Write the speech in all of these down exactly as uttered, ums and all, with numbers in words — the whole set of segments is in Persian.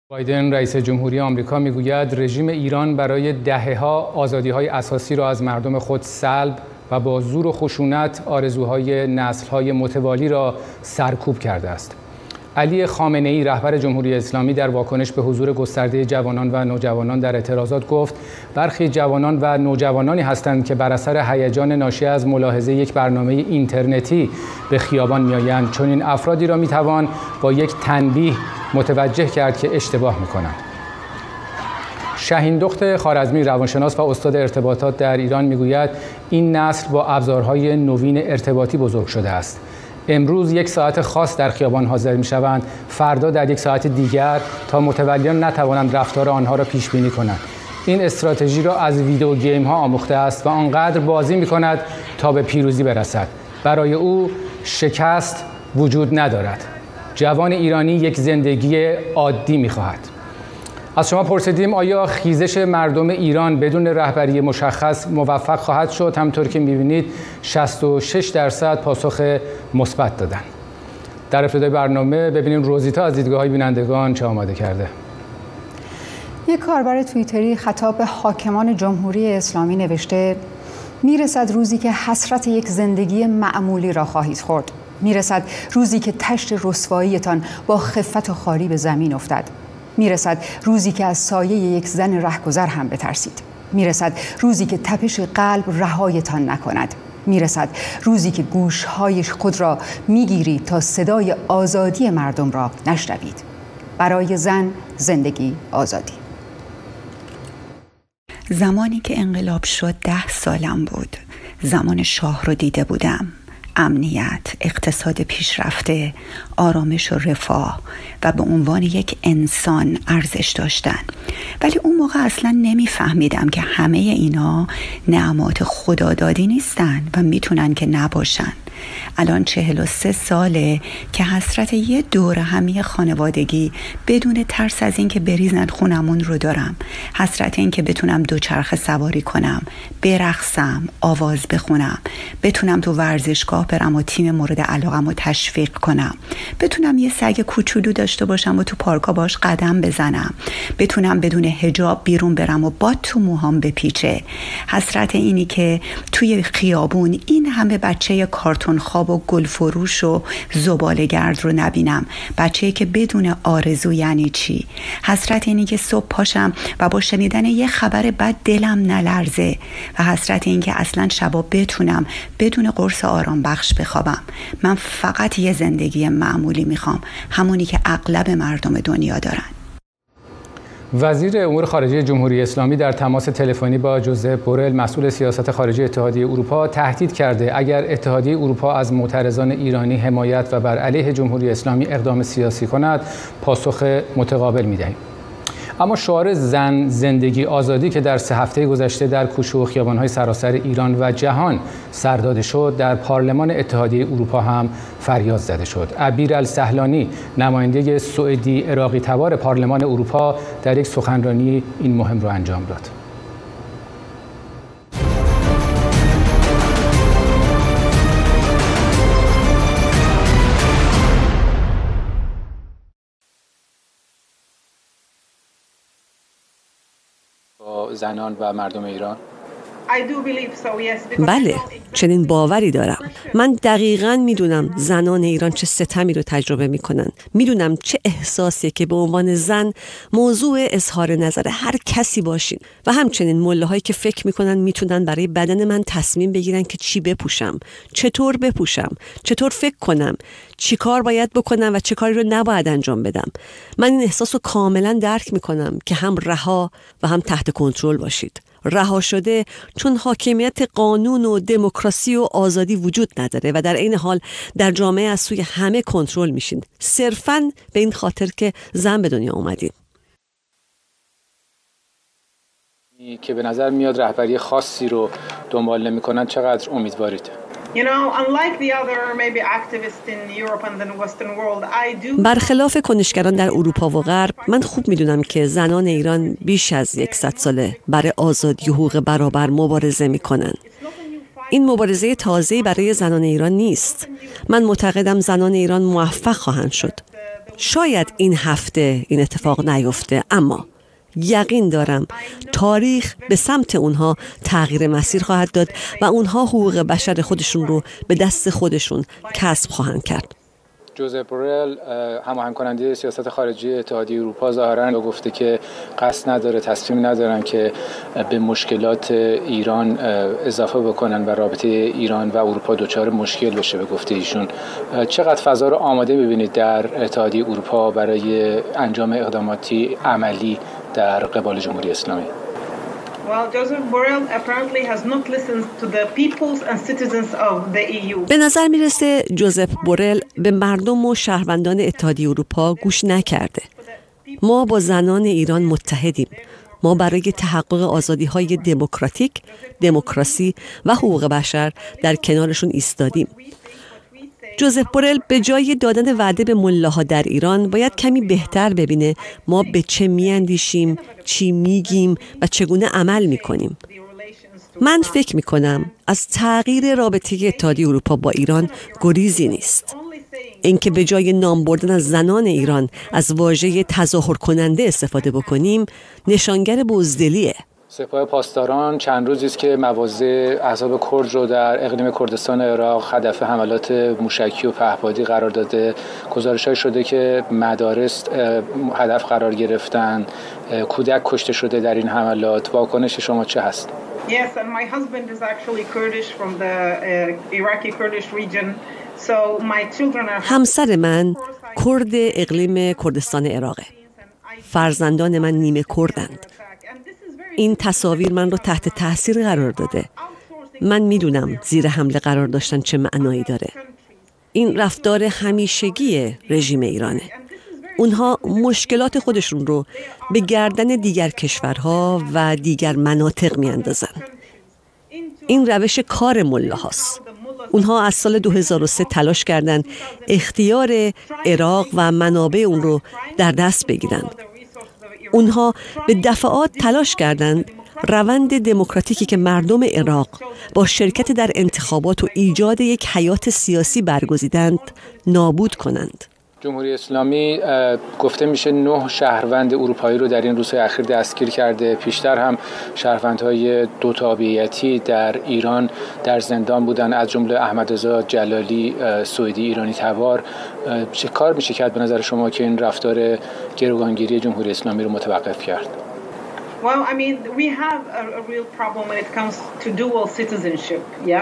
بایدن رئیس جمهوری آمریکا میگوید رژیم ایران برای دهه‌ها آزادی‌های اساسی را از مردم خود سلب و با زور و خشونت آرزوهای نسل‌های متوالی را سرکوب کرده است. علی خامنه‌ای رهبر جمهوری اسلامی در واکنش به حضور گسترده جوانان و نوجوانان در اعتراضات گفت برخی جوانان و نوجوانانی هستند که بر اثر هیجان ناشی از ملاحظه یک برنامه اینترنتی به خیابان می‌آیند. چون این افرادی را می‌توان با یک تنبیه متوجه کرد که اشتباه می‌کنند. شهین دخت خوارزمی روانشناس و استاد ارتباطات در ایران میگوید این نسل با ابزارهای نوین ارتباطی بزرگ شده است. امروز یک ساعت خاص در خیابان حاضر می‌شوند، فردا در یک ساعت دیگر تا متولیان نتوانند رفتار آنها را پیش بینی کنند. این استراتژی را از ویدیو گیم ها آموخته است و آنقدر بازی می‌کند تا به پیروزی برسد. برای او شکست وجود ندارد. جوان ایرانی یک زندگی عادی می‌خواهد. از شما پرسیدیم آیا خیزش مردم ایران بدون رهبری مشخص موفق خواهد شد؟ همطور که می‌بینید شصت و شش درصد پاسخ مثبت دادن. در ابتدای برنامه ببینیم روزیتا از دیدگاه‌های بینندگان چه آماده کرده. یک کاربر توییتری خطاب به حاکمان جمهوری اسلامی نوشته میرسد روزی که حسرت یک زندگی معمولی را خواهید خورد. میرسد روزی که تشت رسواییتان با خفت و خواری به زمین افتد. میرسد روزی که از سایه یک زن رهگذر هم بترسید. میرسد روزی که تپش قلب رهایتان نکند. میرسد روزی که گوشهای خود را میگیرید تا صدای آزادی مردم را نشنوید. برای زن زندگی آزادی. زمانی که انقلاب شد ده سالم بود. زمان شاه رو دیده بودم. امنیت، اقتصاد پیشرفته، آرامش و رفاه و به عنوان یک انسان ارزش داشتن. ولی اون موقع اصلا نمیفهمیدم که همه اینا نعمات خدادادی نیستن و میتونن که نباشن. الان چهل و سه ساله که حسرت یه دور همی خانوادگی بدون ترس از این که بریزن خونمون رو دارم. حسرت این که بتونم دوچرخه سواری کنم، برقصم، آواز بخونم، بتونم تو ورزشگاه برم و تیم مورد علاقم رو تشویق کنم، بتونم یه سگ کوچولو داشته باشم و تو پارکا باش قدم بزنم، بتونم بدون حجاب بیرون برم و باد تو موهام بپیچه. حسرت اینی که توی خیابون این همه بچه کارتون خواب و گل فروش و زباله‌گرد رو نبینم. بچه‌ای که بدون آرزو یعنی چی؟ حسرت اینی که صبح پاشم و با شنیدن یه خبر بد دلم نلرزه و حسرت این که اصلا شبا بتونم بدون قرص آرام بخش بخوابم. من فقط یه زندگی معمولی میخوام، همونی که اغلب مردم دنیا دارن. وزیر امور خارجه جمهوری اسلامی در تماس تلفنی با جوزپ بورل مسئول سیاست خارجی اتحادیه اروپا تهدید کرده اگر اتحادیه اروپا از معترضان ایرانی حمایت و بر علیه جمهوری اسلامی اقدام سیاسی کند پاسخ متقابل می‌دهیم. اما شعار زن زندگی آزادی که در سه هفته گذشته در کوچه و خیابان‌های سراسر ایران و جهان سر داده شد در پارلمان اتحادیه اروپا هم فریاد زده شد. عبیر السهلانی نماینده سوئدی عراقی تبار پارلمان اروپا در یک سخنرانی این مهم را انجام داد. زنان و مردم ایران؟ بله، چنین باوری دارم. من دقیقاً میدونم زنان ایران چه ستمی رو تجربه میکنن. میدونم چه احساسیه که به عنوان زن موضوع اظهار نظر هر کسی باشین و همچنین مله‌هایی که فکر میکنن میتونن برای بدن من تصمیم بگیرن که چی بپوشم، چطور بپوشم، چطور فکر کنم، چی کار باید بکنم و چه کاری رو نباید انجام بدم. من این احساس رو کاملا درک میکنم که هم رها و هم تحت کنترل باشید. رها شده چون حاکمیت قانون و دموکراسی و آزادی وجود نداره و در این حال در جامعه از سوی همه کنترل میشین، صرفاً به این خاطر که زن به دنیا اومدین. که به نظر میاد رهبری خاصی رو دنبال نمی‌کنن، چقدر امیدوارید؟ برخلاف کنشگران در اروپا و غرب، من خوب میدونم که زنان ایران بیش از صد ساله برای آزادی و حقوق برابر مبارزه میکنن. این مبارزه تازه‌ای برای زنان ایران نیست. من معتقدم زنان ایران موفق خواهند شد. شاید این هفته این اتفاق نیفته، اما یقین دارم تاریخ به سمت اونها تغییر مسیر خواهد داد و اونها حقوق بشر خودشون رو به دست خودشون کسب خواهند کرد. جوزپ بورل هماهنگ کننده سیاست خارجی اتحادیه اروپا ظاهراً گفته که قصد نداره، تصمیم ندارن که به مشکلات ایران اضافه بکنن و رابطه ایران و اروپا دچار مشکل بشه. به گفته ایشون چقدر فضا رو آماده می‌بینید در اتحادیه اروپا برای انجام اقداماتی عملی در قبال جمهوری اسلامی؟ به نظر میرسه جوزپ بورل به مردم و شهروندان اتحادیه اروپا گوش نکرده. ما با زنان ایران متحدیم. ما برای تحقق آزادی‌های دموکراتیک، دموکراسی و حقوق بشر در کنارشون ایستادیم. جوزپ بورل به جای دادن وعده به ملاها در ایران باید کمی بهتر ببینه ما به چه میاندیشیم، چی میگیم و چگونه عمل میکنیم. من فکر میکنم از تغییر رابطه اتحادیه اروپا با ایران گریزی نیست. اینکه به جای نام بردن از زنان ایران از واژه تظاهر کننده استفاده بکنیم نشانگر بزدلیه. سپاه پاسداران چند روزی است که مواضع احزاب کرد رو در اقلیم کردستان عراق هدف حملات موشکی و پهپادی قرار داده. گزارش‌های شده که مدارس هدف قرار گرفتن، کودک کشته شده در این حملات. واکنش شما چه هست؟ Yes, and my husband is actually Kurdish from the uh, Iraqi Kurdish region. So my children are همسر من کرد اقلیم کردستان عراقه. فرزندان من نیمه کردند. این تصاویر من رو تحت تاثیر قرار داده. من میدونم زیر حمله قرار داشتن چه معنایی داره. این رفتار همیشگی رژیم ایرانه. اونها مشکلات خودشون رو به گردن دیگر کشورها و دیگر مناطق میاندازن. این روش کار ملاهاست. اونها از سال دو هزار و سه تلاش کردند اختیار عراق و منابع اون رو در دست بگیرن. اونها به دفعات تلاش کردند روند دموکراتیکی که مردم عراق با شرکت در انتخابات و ایجاد یک حیات سیاسی برگزیدند نابود کنند. جمهوری اسلامی گفته میشه نه شهروند اروپایی رو در این روزهای اخیر دستگیر کرده. پیشتر هم شهروندهای دو تابعیتی در ایران در زندان بودن، از جمله احمدرضا جلالی سوئدی ایرانی تبار. چه کار میشه کرد به نظر شما که این رفتار گروگانگیری جمهوری اسلامی رو متوقف کرد؟ Well, I mean, we have a, a real problem when it comes to dual citizenship, yeah?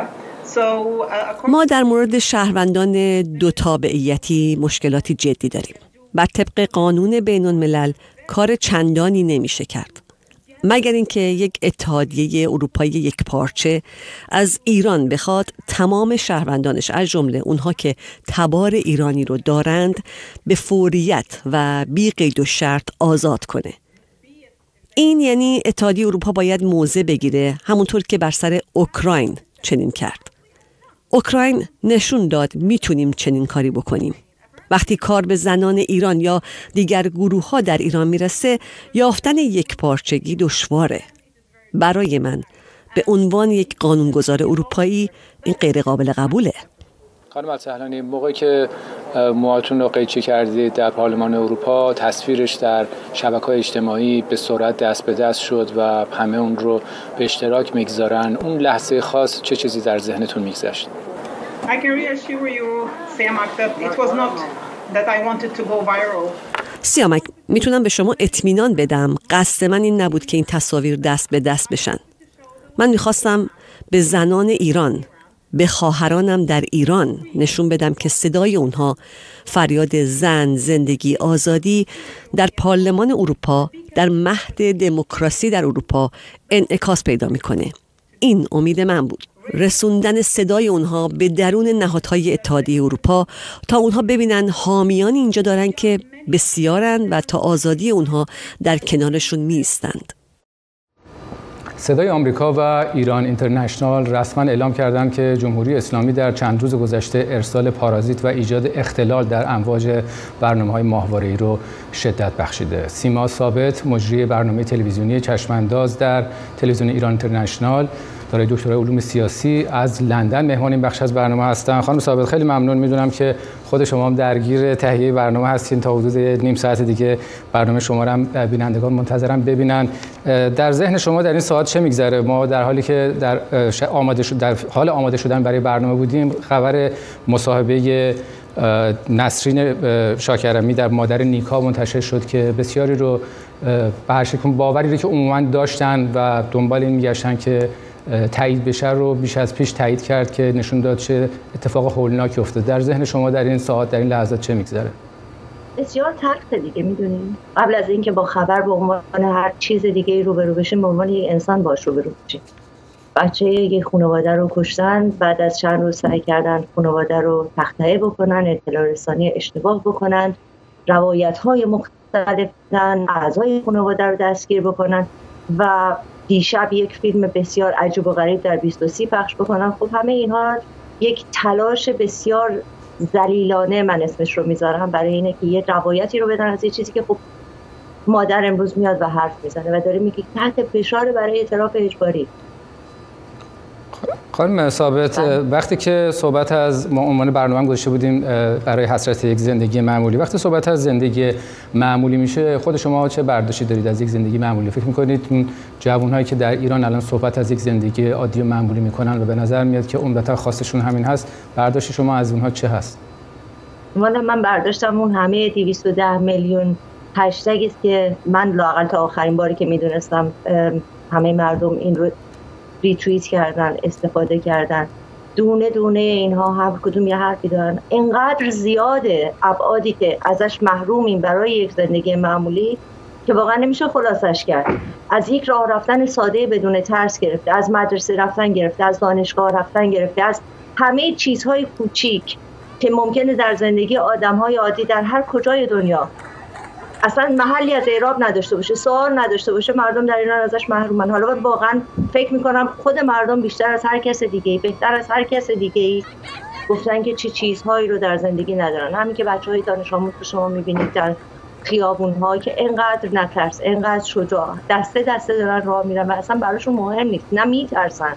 ما در مورد شهروندان دو تابعیتی مشکلاتی جدی داریم. بر طبق قانون بین الملل کار چندانی نمیشه کرد مگر اینکه یک اتحادیه اروپایی یک پارچه از ایران بخواد تمام شهروندانش از جمله اونها که تبار ایرانی رو دارند به فوریت و بی قید و شرط آزاد کنه. این یعنی اتحادیه اروپا باید موضع بگیره، همونطور که بر سر اوکراین چنین کرد. اوکراین نشون داد میتونیم چنین کاری بکنیم. وقتی کار به زنان ایران یا دیگر گروه ها در ایران میرسه، یافتن یک پارچگی دشواره. برای من به عنوان یک قانونگذار اروپایی این غیر قابل قبوله. خانم السهلانی، موقعی که موهاتون رو قیچی کردید در پارلمان اروپا، تصویرش در شبکه‌های اجتماعی به سرعت دست به دست شد و همه اون رو به اشتراک میگذارن. اون لحظه خاص چه چیزی در ذهنتون میگذشت؟ I can reassure you, Siamak, that it was not that I wanted to go viral. سیامک، میتونم به شما اطمینان بدم قصد من این نبود که این تصاویر دست به دست بشن. من میخواستم به زنان ایران، به خواهرانم در ایران نشون بدم که صدای اونها، فریاد زن، زندگی، آزادی در پارلمان اروپا، در مهد دموکراسی در اروپا انعکاس پیدا میکنه. این امید من بود، رسوندن صدای اونها به درون نهادهای اتحادیه اروپا تا اونها ببینن حامیان اینجا دارن که بسیارن و تا آزادی اونها در کنارشون میستند. صدای آمریکا و ایران اینترنشنال رسما اعلام کردند که جمهوری اسلامی در چند روز گذشته ارسال پارازیت و ایجاد اختلال در امواج برنامه‌های ماهواره‌ای رو شدت بخشیده. سیما ثابت، مجری برنامه تلویزیونی چشمانداز در تلویزیون ایران اینترنشنال، دارای دکترای علوم سیاسی از لندن مهمان این بخش از برنامه هستن. خانم ثابت خیلی ممنون. میدونم که خود شما هم درگیر تهیه برنامه هستین، تا حدود نیم ساعت دیگه برنامه شما رو هم بینندگان منتظرم ببینن. در ذهن شما در این ساعت چه میگذره؟ ما در حالی که در آماده شد در حال آماده شدن برای برنامه بودیم، خبر مصاحبه نسرین شاکرمی در مادر نیکا منتشر شد که بسیاری رو به هر شکل باوری رو که عموما داشتن و دنبال این میگشتن که تایید بشه رو بیش از پیش تایید کرد، که نشون داد چه اتفاق هولناکی افتاد. در ذهن شما در این ساعت، در این لحظات چه میگذره؟ بسیار تلخه دیگه. میدونیم قبل از اینکه با خبر به عنوان هر چیز دیگه روبرو بشیم، به عنوان یک انسان باش روبرو بشیم. بچه یک خانواده رو کشتن، بعد از چند روز سعی کردن خانواده رو تخطئه بکنن، اطلاع رسانی اشتباه بکنن، روایت‌های مختلف دادن، اعضای خانواده رو دستگیر بکنن و دیشب یک فیلم بسیار عجیب و غریب در بیست و سی پخش بکنن. خب همه اینها یک تلاش بسیار ذلیلانه، من اسمش رو میذارم، برای اینه که یه روایتی رو بدن از یه چیزی که خب مادر امروز میاد و حرف میزنه و داره میگه تحت فشار برای اعتراف اجباری. خانم ثابت، وقتی که صحبت از ما عنوان برنامه گذاشته بودیم برای حسرت یک زندگی معمولی، وقتی صحبت از زندگی معمولی میشه، خود شما چه برداشتی دارید از یک زندگی معمولی؟ فکر میکنید اون جوانهایی که در ایران الان صحبت از یک زندگی عادی و معمولی میکنن و به نظر میاد که عمدتا خواستشون همین هست، برداشت شما از اونها چه هست؟ والا من برداشتم اون همه دویست و ده میلیون هشتگی است که من لااقل تا آخرین باری که میدونستم همه مردم این رو ریتوییت کردن، استفاده کردن. دونه دونه اینها هر کدوم یه حرفی دارن. اینقدر زیاده ابعادی که ازش محرومیم برای یک زندگی معمولی که واقعا نمیشه خلاصش کرد. از یک راه رفتن ساده بدون ترس گرفته، از مدرسه رفتن گرفته، از دانشگاه رفتن گرفته، از همه چیزهای کوچیک که ممکنه در زندگی آدم‌های عادی در هر کجای دنیا اصلا محلی از اعراب نداشته باشه، سوال نداشته باشه، مردم در ایران ازش محرومن. حالا واقعا فکر میکنم خود مردم بیشتر از هر کس دیگه‌ای، بهتر از هر کس دیگه‌ای گفتن که چه چی چیزهایی رو در زندگی ندارن. همین که بچه‌های دانش آموز که شما میبینید در خیابون‌ها که اینقدر نترس، اینقدر شجاع، دسته دسته دارن راه میرن و اصلا براشون مهم نیست، نه میترسن،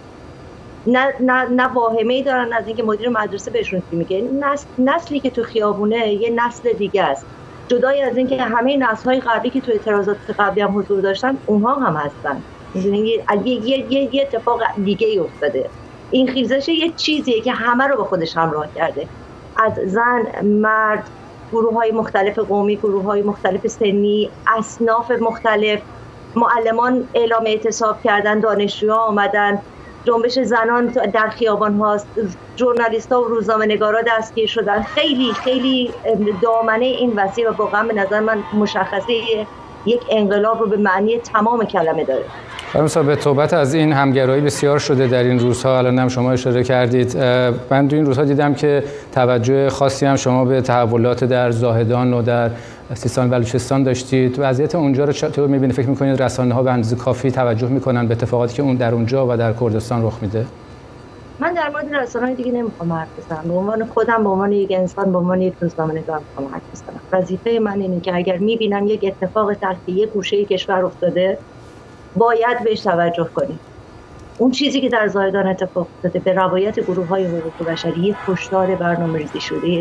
نه نه نه واهمه‌ای دارن از اینکه مدیر مدرسه بهشون چی میگه. نسل، نسلی که تو خیابونه یه نسل دیگه است. جدای از اینکه همه نسل‌های قبلی که تو اعتراضات قبلی هم حضور داشتن، اونها هم هستن. می‌دونید یه یه یه یه اتفاق دیگه ای افتاده. این خیزش یه چیزیه که همه رو به خودش همراه کرده. از زن، مرد، گروه‌های مختلف قومی، گروه‌های مختلف سنی، اصناف مختلف، معلمان اعلام اعتصاب کردن، دانشجوها آمدن، جنبش زنان در خیابان هاست، ژورنالیست ها و روزنامه‌نگارا دستگیر شدن. خیلی خیلی دامنه این وسیع و واقعا به نظر من مشخصه یک انقلاب رو به معنی تمام کلمه داره. خانم ثابت، صحبت از این همگرایی بسیار شده در این روزها، الان هم شما اشاره کردید. من تو این روزها دیدم که توجه خاصی هم شما به تحولات در زاهدان و در سیستان و بلوچستان داشتید. وضعیت اونجا رو چطور می‌بینید؟ فکر می‌کنید رسانه‌ها به اندازه کافی توجه می‌کنن به اتفاقاتی که اون در اونجا و در کردستان رخ میده؟ من در مورد رسانه‌های دیگه نمی‌خوام حرف بزنم. به عنوان خودم، به عنوان یک انسان، به عنوان یک روزنامه‌نگار می‌خوام حرف بزنم. وظیفه من اینه که اگر می‌بینم یک اتفاق تحت یک گوشه کشور افتاده، باید بهش توجه کنیم. اون چیزی که در زاهدان اتفاق افتاده به روایت گروه‌های حقوق بشری یک کشتار برنامه‌ریزی شده،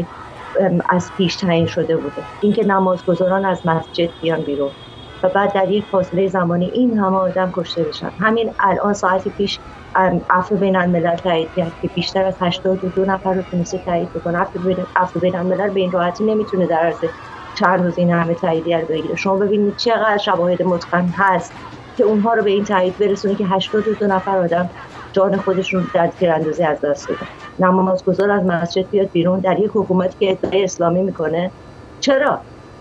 از پیش تعیین شده بوده. اینکه نمازگزاران از مسجد بیان بیرون و بعد در یک فاصله زمانی این همه آدم کشته بشن. همین الان ساعتی پیش عفو بین الملل تایید کرد که بیشتر از هشتاد و دو نفر رو تونسته تایید بکنه. عفو بین الملل به این راحتی نمیتونه در عرض چند روز این همه تاییدیه رو بگیره. شما ببینید چقدر شواهد متقن هست که اونها رو به این تایید برسونه که هشتاد و دو نفر آدم جان خودشون در تیراندازی از دست دادن. نمازگزار از مسجد بیاد بیرون در یک حکومتی که ادعای اسلامی میکنه. چرا؟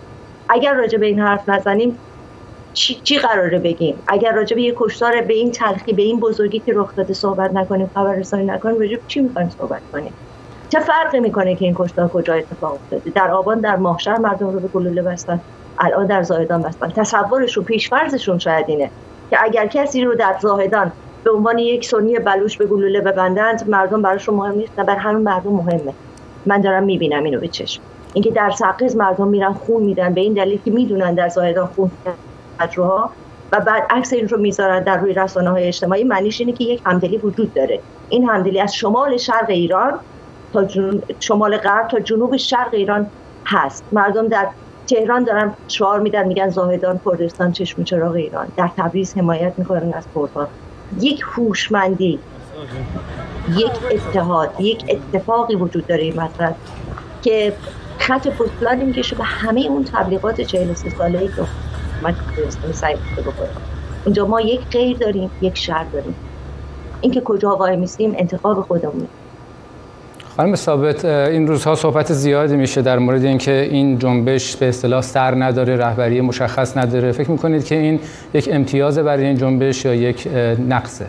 اگر راجع به این حرف نزنیم چی, چی قراره بگیم؟ اگر راجع به یک کشتار به این تلخی، به این بزرگی که رخ داده صحبت نکنیم، خبررسانی نکنیم، راجع به چی میخوایم صحبت کنیم؟ چه فرقی میکنه که این کشتار کجا اتفاق افتاده؟ در آبان در ماهشهر مردم رو به گلوله بستن، الان در زاهدان بستن. تصورشون، پیش‌فرضشون شاید اینه که اگر کسی رو در زاهدان به عنوان یک سنی بلوچ به گلوله ببندند، مردم براشون مهم نیست، نه بر همون مردم مهمه. من دارم میبینم اینو به چشم. اینکه در سقز مردم میرن خون میدن به این دلیل که میدونن در زاهدان خون تجربه و بعد عکس این رو میذارن در روی رسانه‌های اجتماعی، معنیش اینه که یک همدلی وجود داره. این همدلی از شمال شرق ایران تا جنوب، شمال غرب تا جنوب شرق ایران هست. مردم در تهران دارن شعار میدن، میگن زاهدان کردستان چشم چراغ ایران. در تبریز حمایت میکنن از کردها. یک هوشمندی، یک اتحاد، یک اتفاقی وجود داره این مطلب که خط پستالی میکشه به همه اون تبلیغات چهل و سه ساله‌ای که من درستم سعی بکنم. اینجا ما یک غیر داریم، یک شر داریم. اینکه کجا وای میستیم انتخاب خودمونه. خانم ثابت، این روزها صحبت زیادی میشه در مورد اینکه این جنبش به اصطلاح سر نداره، رهبری مشخص نداره. فکر میکنید که این یک امتیازه برای این جنبش یا یک نقصه؟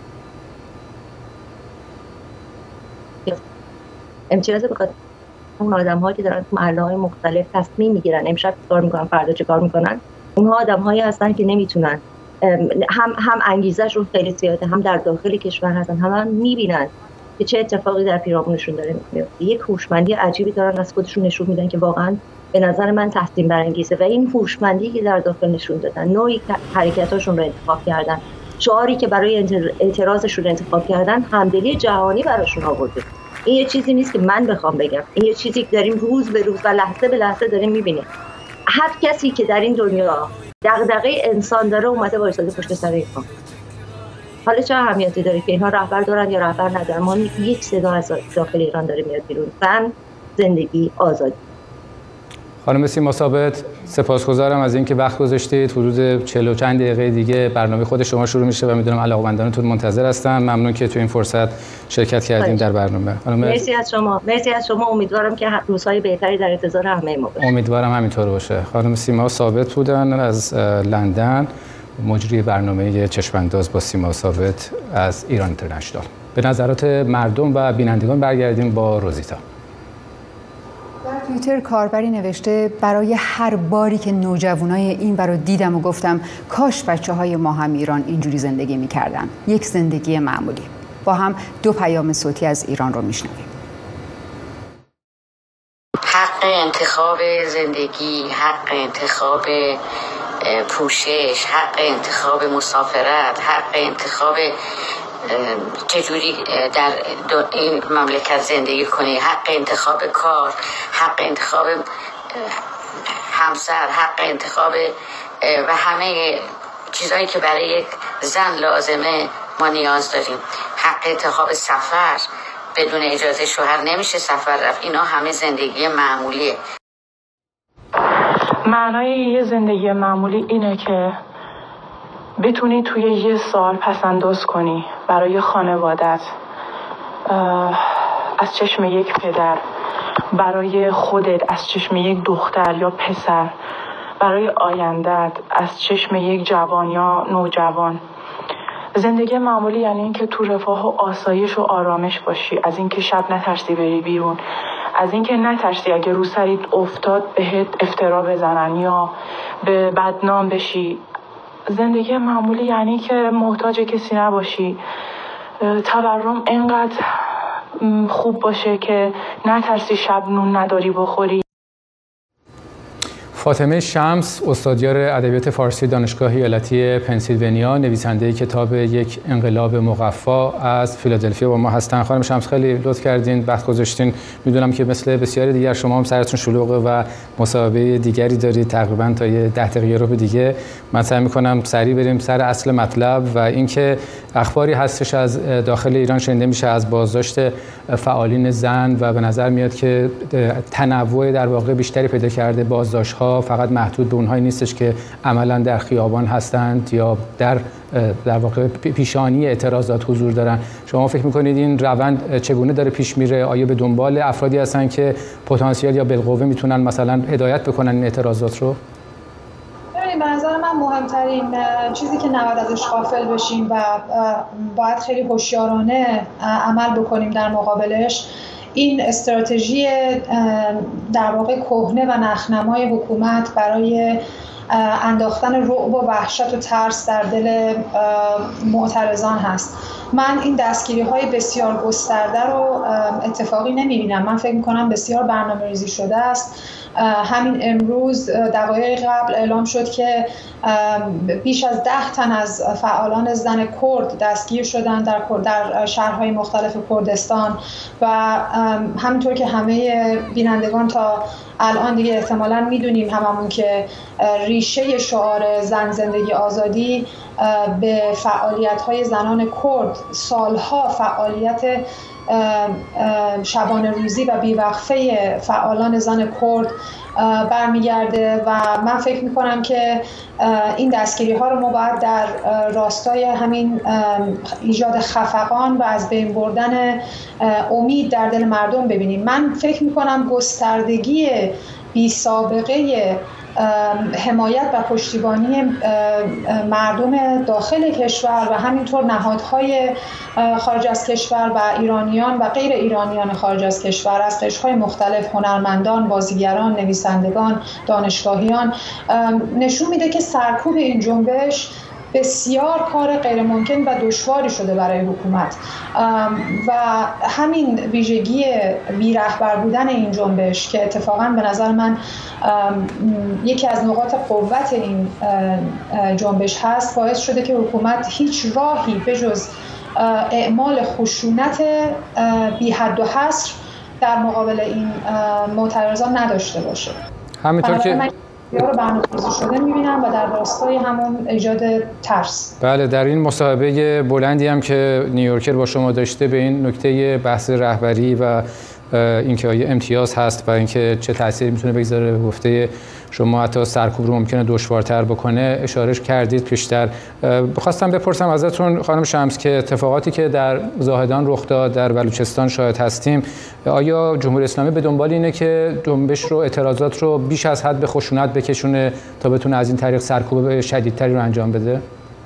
امتیازه بخاطر اون آدم‌هایی که دارن تو محله‌های مختلف تصمیم میگیرن امشب کار میکنن، فردا چه کار میکنن. اونها آدم‌هایی هستن که نمیتونن، هم هم انگیزه‌شون خیلی زیاده، هم در داخل کشور هستن، هم, هم میبینن که چه اتفاقی در پیرامونشون داره میفته. یک هوشمندی عجیبی دارن از خودشون نشون میدن که واقعا به نظر من تحسین برانگیزه. و این هوشمندی که در داخل نشون دادن، نوعی حرکتاشون رو انتخاب کردن، شعاری که برای اعتراضشون انتخاب کردن، همدلی جهانی براشون آورده. این یه چیزی نیست که من بخوام بگم، این یه چیزی که داریم روز به روز و لحظه به لحظه داریم میبینیم. هر کسی که در این دنیا دغدغه انسان داره اومده وایساده پشت سر اینها. حالا چه اهمیتی داره که اینها رهبر دارن یا رهبر ندارن؟ ما یک صدا از داخل ایران داره میاد بیرون: زن، زندگی، آزادی. خانم سیما ثابت، سپاسگزارم از اینکه وقت گذاشتید. حدود چهل و چند دقیقه دیگه برنامه خود شما شروع میشه و میدونم علاقه‌مندانتون منتظر هستن. ممنون که تو این فرصت شرکت کردیم در برنامه. خانم مرسی از شما. مرسی از شما. امیدوارم که روزهای بهتری در انتظار همه ما باشه. امیدوارم همینطور باشه. خانم سیما ثابت بودن از لندن، مجری برنامه چشم‌انداز با سیما ثابت از ایران اینترنشنال. به نظرات مردم و بینندگان برگردیم با روزیتا. در توییتر کاربری نوشته برای هر باری که نوجوانای این برای دیدم و گفتم کاش بچه های ما هم ایران اینجوری زندگی میکردن. یک زندگی معمولی. با هم دو پیام صوتی از ایران رو میشنویم. حق انتخاب زندگی، حق انتخاب پوشش، حق انتخاب مسافرت، حق انتخاب چجوری در این مملکت زندگی کنی، حق انتخاب کار، حق انتخاب همسر، حق انتخاب و همه چیزایی که برای یک زن لازمه ما نیاز داریم. حق انتخاب سفر، بدون اجازه شوهر نمیشه سفر رفت. اینا همه زندگی معمولیه. معنای یه زندگی معمولی اینه که بتونی توی یه سال پسنداز کنی برای خانوادت، از چشم یک پدر، برای خودت از چشم یک دختر یا پسر، برای آیندت از چشم یک جوان یا نوجوان. زندگی معمولی یعنی این که تو رفاه و آسایش و آرامش باشی، از اینکه شب نترسی بری بیرون، از اینکه نترسی اگه رو سریت افتاد بهت افترا بزنن یا به بدنام بشی. زندگی معمولی یعنی که محتاج کسی نباشی، تورم اینقدر خوب باشه که نترسی شب نون نداری بخوری. فاطمه شمس، استادیار ادبیات فارسی دانشگاه ایالتی پنسیلوانیا، نویسنده کتاب یک انقلاب مقفا از فیلادلفیا با ما هستن. خانم شمس خیلی لطف کردین، وقت گذاشتین. میدونم که مثل بسیاری دیگر شما هم سرتون شلوغه و مصاحبه دیگری دارید، تقریبا تا یه ده دقیقه رو به دیگه. من سعی می‌کنم سریع بریم سر اصل مطلب و اینکه اخباری هستش از داخل ایران شنیده میشه از بازداشت فعالین زن و به نظر میاد که تنوع در واقع بیشتری پیدا کرده. بازداشت‌ها فقط محدود به اونهایی نیستش که عملاً در خیابان هستند یا در در واقع پیشانی اعتراضات حضور دارن. شما فکر میکنید این روند چگونه داره پیش میره؟ آیا به دنبال افرادی هستن که پتانسیل یا بالقوه میتونن مثلا هدایت بکنن این اعتراضات رو؟ به نظر من مهمترین چیزی که نباید ازش غافل بشیم و باید خیلی هوشیارانه عمل بکنیم در مقابلش، این استراتژی در واقع کهنه و نخنمای حکومت برای انداختن رعب و وحشت و ترس در دل معترضان هست. من این دستگیری های بسیار گسترده رو اتفاقی نمیبینم. من فکر میکنم بسیار برنامه ریزی شده است همین امروز دقایق قبل اعلام شد که بیش از ده تن از فعالان زن کرد دستگیر شدن در در شهرهای مختلف کردستان و همونطور که همه بینندگان تا الان دیگه احتمالاً میدونیم هممون که ریشه شعار زن زندگی آزادی به فعالیت‌های زنان کرد، سالها فعالیت شبانه روزی و بیوقفه فعالان زن کرد برمیگرده و من فکر میکنم که این دستگیری ها رو ما باید در راستای همین ایجاد خفقان و از بین بردن امید در دل مردم ببینیم. من فکر میکنم گستردگی بی سابقه حمایت و پشتیبانی مردم داخل کشور و همینطور نهادهای خارج از کشور و ایرانیان و غیر ایرانیان خارج از کشور از قشرهای مختلف، هنرمندان، بازیگران، نویسندگان، دانشگاهیان نشون میده که سرکوب این جنبش بسیار کار غیر ممکن و دشواری شده برای حکومت و همین ویژگی بی‌رهبر بودن این جنبش که اتفاقاً به نظر من یکی از نقاط قوت این جنبش هست باعث شده که حکومت هیچ راهی به جز اعمال خشونت بی حد و حصر در مقابل این معترضان نداشته باشه. همینطور که رو برنامه‌ریزی شده می‌بینم و در راستای همون ایجاد ترس. بله، در این مصاحبه بلندی هم که نیویورکر با شما داشته به این نکته بحث رهبری و اینکه آیا امتیاز هست و اینکه چه تأثیری میتونه بگذاره به گفته شما حتی سرکوب رو ممکنه دشوارتر بکنه اشاره کردید پیشتر. بخواستم بپرسم ازتون خانم شمس که اتفاقاتی که در زاهدان رخ داد در بلوچستان شاهد هستیم، آیا جمهوری اسلامی به دنبال اینه که جنبش رو اعتراضات رو بیش از حد به خشونت بکشونه تا بتونه از این طریق سرکوب شدیدتری رو انجام بده؟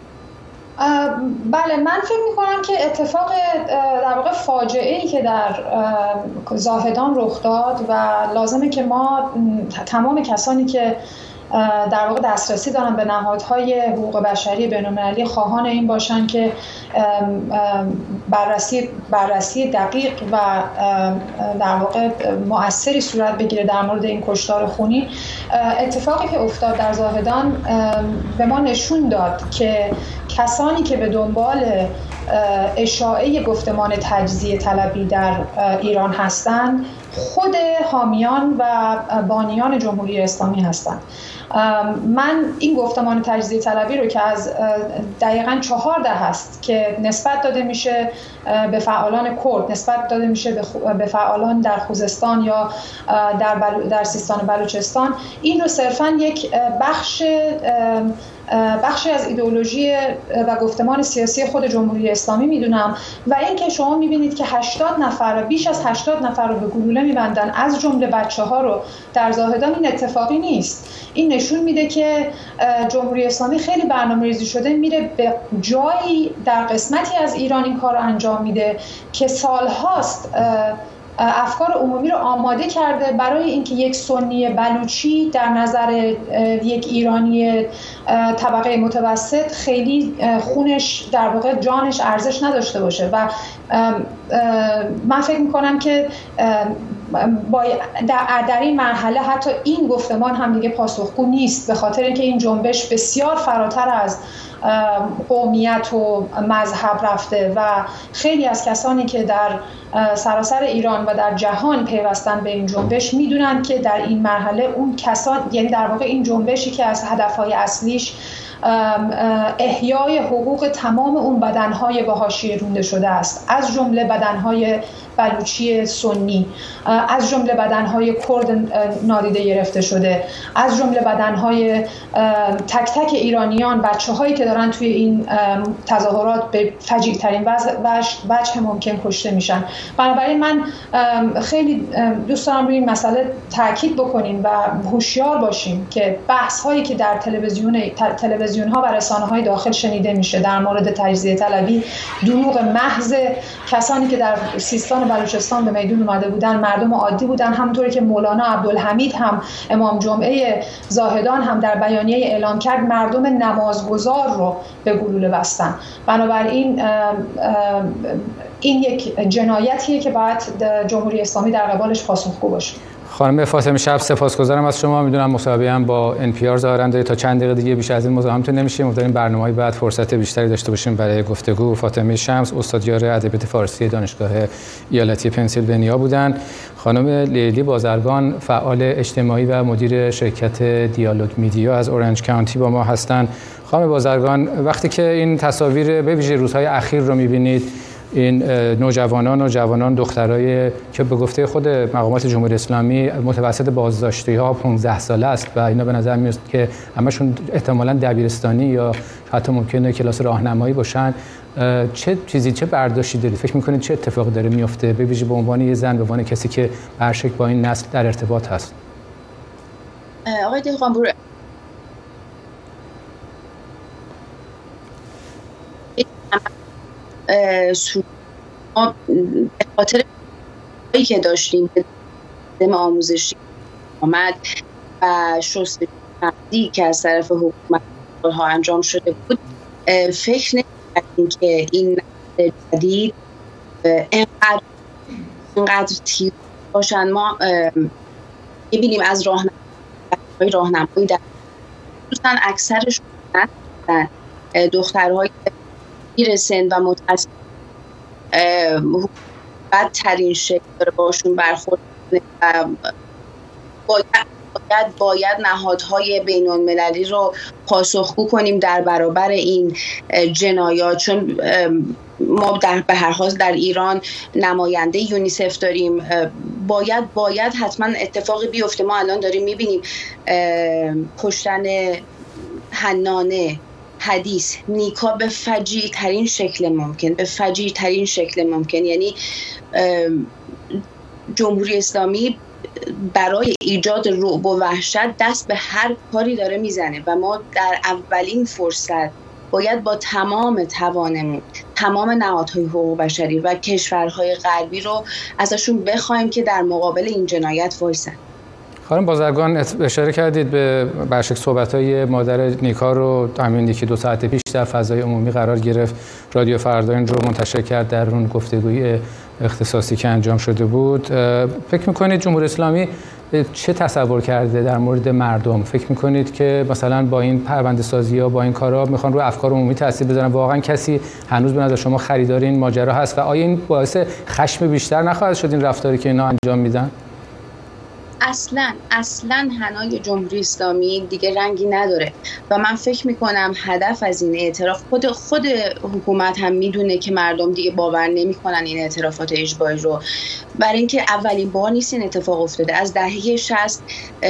بله، من فکر می‌کنم که اتفاق در واقع فاجعه‌ای که در زاهدان رخ داد و لازمه که ما تمام کسانی که در واقع دسترسی دارن به نهادهای حقوق بشری بین‌المللی خواهان این باشن که بررسی بررسی دقیق و در واقع مؤثری صورت بگیره در مورد این کشتار خونی. اتفاقی که افتاد در زاهدان به ما نشون داد که کسانی که به دنبال اشاعه گفتمان تجزیه طلبی در ایران هستند خود حامیان و بانیان جمهوری اسلامی هستند. من این گفتمان تجزیه طلبی رو که از دقیقاً چهار ده هست که نسبت داده میشه به فعالان کرد، نسبت داده میشه به فعالان در خوزستان یا در بلو در سیستان بلوچستان، این رو صرفاً یک بخش بخشی از ایدئولوژی و گفتمان سیاسی خود جمهوری اسلامی میدونم و اینکه شما میبینید که هشتاد نفر بیش از هشتاد نفر رو به گلوله میبندن از جمله بچه‌ها رو در زاهدان، این اتفاقی نیست. این نشون میده که جمهوری اسلامی خیلی برنامه‌ریزی شده میره به جایی در قسمتی از ایران این کار رو انجام میده که سالهاست افکار عمومی رو آماده کرده برای اینکه یک سنی بلوچی در نظر یک ایرانی طبقه متوسط خیلی خونش در واقع جانش ارزش نداشته باشه و من فکر میکنم که در این مرحله حتی این گفتمان هم دیگه پاسخگو نیست، به خاطر اینکه این جنبش بسیار فراتر از قومیت و مذهب رفته و خیلی از کسانی که در سراسر ایران و در جهان پیوستن به این جنبش میدونن که در این مرحله اون کسان، یعنی در واقع این جنبشی که از هدفهای اصلیش احیای حقوق تمام اون بدنهای به حاشیه رونده شده است، از جمله بدنهای بلوچی سنی، از جمله بدنهای کرد نادیده گرفته شده، از جمله بدنهای تک تک ایرانیان، بچه‌هایی که دارن توی این تظاهرات به فجیع‌ترین وجه ممکن کشته میشن. بنابراین من خیلی دوست دارم روی این مسئله تاکید بکنیم و هوشیار باشیم که بحث‌هایی که در تلویزیون تلویزیون‌ها و رسانه‌های داخل شنیده میشه در مورد تجزیه طلبی دروغ محض. کسانی که در سیستان بلوچستان به میدون اومده بودن مردم عادی بودن، همونطوری که مولانا عبدالحمید هم امام جمعه زاهدان هم در بیانیه اعلام کرد مردم نمازگزار رو به گلوله بستن. بنابراین این یک جنایتیه که باید جمهوری اسلامی در قبالش پاسخگو باشه. خانم فاطمه شب سپاسگزارم از شما. میدونم مصاحبه هم با ان پی آر ظاهرا دارید، تا چند دقیقه دیگه بیشتر از این مزاحمتون نمیشیم. امیدواریم برنامه‌های بعد فرصت بیشتری داشته باشیم برای گفتگو. فاطمه شمس استادیار ادبیات فارسی دانشگاه ایالتی پنسیلوانیا بودن. خانم لیلی بازرگان فعال اجتماعی و مدیر شرکت دیالوگ میدیا از اورنج کانتی با ما هستند. خانم بازرگان، وقتی که این تصاویر به ویژه روزهای اخیر رو می‌بینید، این نوجوانان و جوانان دخترای که به گفته خود مقامات جمهوری اسلامی متوسط بازداشتی‌ها پانزده ساله است و اینا به نظر میاد که همشون احتمالاً دبیرستانی یا حتی ممکنه کلاس راهنمایی باشن، چه چیزی چه برداشتی دارید؟ فکر می‌کنید چه اتفاقی داره میفته به ویژه به عنوان یه زن، به عنوان کسی که به هر شکل با این نسل در ارتباط هست؟ آقای دهقانپور، ما به خاطر هایی که داشتیم به آموزشی آمد و شستشویی که از طرف حکومت ها انجام شده بود، فکر نمی‌کردیم که این نسل جدید اینقدر اینقدر تیز باشن. ما می‌بینیم از راهنمایی راهنمایی در خصوصا اکثرشون هستن دخترهای میرسن و متاسف بدترین شکل داره باشون برخورد کنه و باید باید باید نهادهای بین المللی رو پاسخگو کنیم در برابر این جنایات، چون ما در به هر حال در ایران نماینده یونیسف داریم. باید باید حتما اتفاقی بیفته. ما الان داریم میبینیم کشتن حنانه، حدیث، نیکا به فجیع ترین شکل ممکن، به فجیع ترین شکل ممکن. یعنی جمهوری اسلامی برای ایجاد رعب و وحشت دست به هر کاری داره میزنه و ما در اولین فرصت باید با تمام توانمون تمام نهادهای حقوق بشری و کشورهای غربی رو ازشون بخوایم که در مقابل این جنایت وایسن. خانم بازرگان، اشاره کردید به برشک صحبت‌های مادر نیکا رو، همین که دو ساعت پیش در فضای عمومی قرار گرفت. رادیو فردا این رو منتشر کرد در اون گفتگوی اختصاصی که انجام شده بود. فکر می‌کنید جمهوری اسلامی چه تصور کرده در مورد مردم؟ فکر می‌کنید که مثلا با این پرونده‌سازی‌ها، با این کارا می‌خوان روی افکار عمومی تاثیر بذارن؟ واقعا کسی هنوز به نظر شما خریدار این ماجرا هست و آیا این باعث خشم بیشتر نخواهد شد این رفتاری که اینا انجام میدن؟ اصلا اصلا حنای جمهوری اسلامی دیگه رنگی نداره و من فکر میکنم هدف از این اعتراف، خود خود حکومت هم میدونه که مردم دیگه باور نمیکنن این اعترافات اجباری رو، برای اینکه اولین بار نیست این اتفاق افتاده. از دهه شصت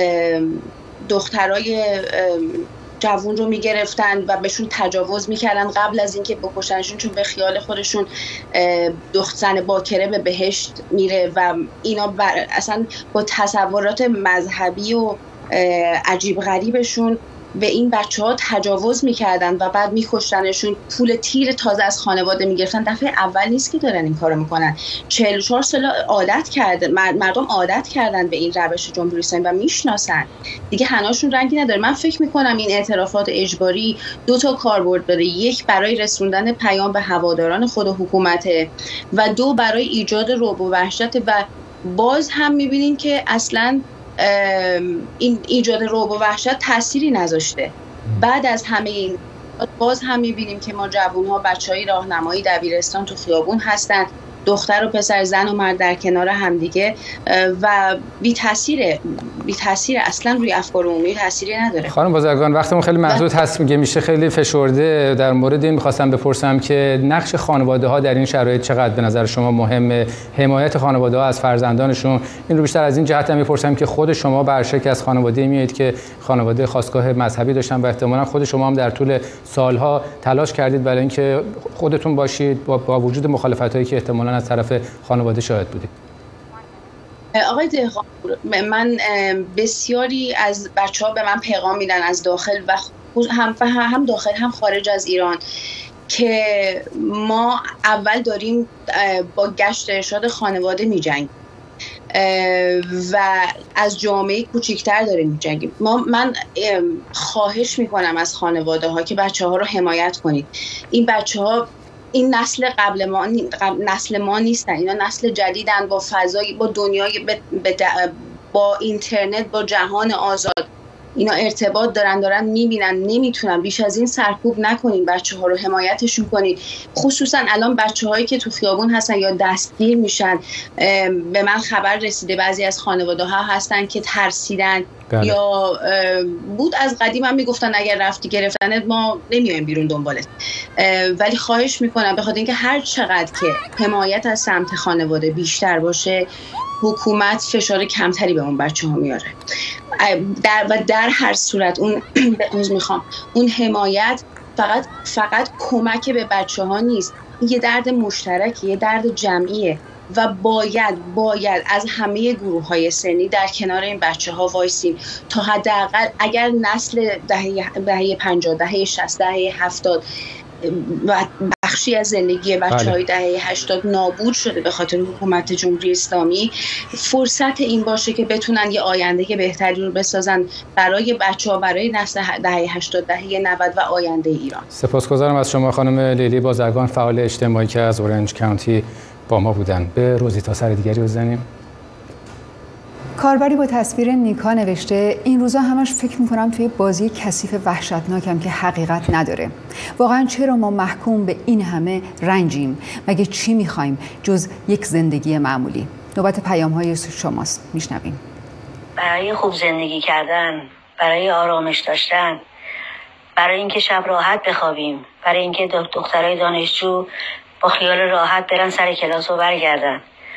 دخترای جوون رو میگرفتن و بهشون تجاوز میکردن قبل از اینکه بکشنشون، چون به خیال خودشون دختر باکره به بهشت میره و اینا بر اصلا با تصورات مذهبی و عجیب غریبشون به این بچه ها تجاوز میکردن و بعد میکشتنشون، پول تیر تازه از خانواده میگرفتن. دفعه اول نیست که دارن این کارو میکنن. چهل و چهار سال عادت کردن، مردم عادت کردن به این روش جمهوری اسلامی و میشناسن دیگه، حناشون رنگی نداره. من فکر میکنم این اعترافات اجباری دو تا کاربرد داره، یک برای رسوندن پیام به هواداران خود حکومته و دو برای ایجاد رعب و وحشت. و باز هم میبینین که اصلاً این ایجاد رعب و وحشت تأثیری نذاشته. بعد از همه این باز هم می‌بینیم که ما جوان‌ها، بچه‌های راهنمایی دبیرستان تو خیابون هستن، دختر و پسر، زن و مرد در کنار همدیگه و بی تاثیره بی تاثیر اصلا روی افکار عمومی تأثیری نداره. خانم بازرگان، وقتمون خیلی محدود هست، میگه میشه خیلی فشرده. در مورد این می‌خواستم بپرسم که نقش خانواده‌ها در این شرایط چقدر به نظر شما مهمه؟ حمایت خانواده‌ها از فرزندانشون. این رو بیشتر از این جهت هم می‌پرسم که خود شما برشک از خانواده میایید که خانواده خاستگاه مذهبی داشتن و احتمالاً خود شما هم در طول سالها تلاش کردید برای اینکه خودتون باشید با, با وجود مخالفتایی که احتمالاً از طرف خانواده شاهد بودید. آقای دهقانپور، من بسیاری از بچه‌ها به من پیغام میدن از داخل و هم هم داخل هم خارج از ایران که ما اول داریم با گشت ارشاد خانواده می‌جنگیم و از جامعه کوچکتر داریم می‌جنگیم. ما من خواهش میکنم از خانواده ها که بچه ها رو حمایت کنید. این بچه ها این نسل قبل ما نسل ما نیستن، اینا نسل جدیدن با فضای با دنیای با اینترنت، با جهان آزاد اینا ارتباط دارن، دارن میبینن، نمیتونن. بیش از این سرکوب نکنین، بچه ها رو حمایتشون کنین. خصوصا الان بچه هایی که تو خیابون هستن یا دستگیر میشن، به من خبر رسیده بعضی از خانواده ها هستن که ترسیدن بله. یا بود از قدیم هم میگفتن اگر رفتی گرفتنت ما نمیایم بیرون دنبالت. ولی خواهش میکنم بخاطر اینکه هر چقدر که حمایت از سمت خانواده بیشتر باشه، حکومت فشار کمتری به اون بچه ها میاره. در و در هر صورت اون میخوام اون حمایت فقط فقط کمک به بچه ها نیست، یه درد مشترکه، یه درد جمعیه و باید باید از همه گروه های سنی در کنار این بچه ها وایسیم تا حداقل اگر نسل دهه دهه پنجاه، دهه شصت، دهه هفتاد و بخشی از زندگی بچه های دهه هشتاد نابود شده به خاطر حکومت جمهوری اسلامی، فرصت این باشه که بتونن یه آینده بهتری رو بسازن برای بچه ها، برای نسل دهه هشتاد، دهه نود و آینده ایران. سپاسگزارم از شما خانم لیلی بازرگان، فعال اجتماعی که از اورنج کانتی با ما بودن. به روزیتا سر دیگری بزنیم. کاربری با تصویر نیکا نوشته این روزا همش فکر میکنم توی بازی کثیف وحشتناکم که حقیقت نداره. واقعا چرا ما محکوم به این همه رنجیم؟ مگه چی میخوایم جز یک زندگی معمولی؟ نوبت پیام های شماست، میشنویم. برای خوب زندگی کردن، برای آرامش داشتن، برای اینکه شب راحت بخوابیم، برای اینکه دخترای دانشجو با خیال راحت برن سر کلاس و برگردن.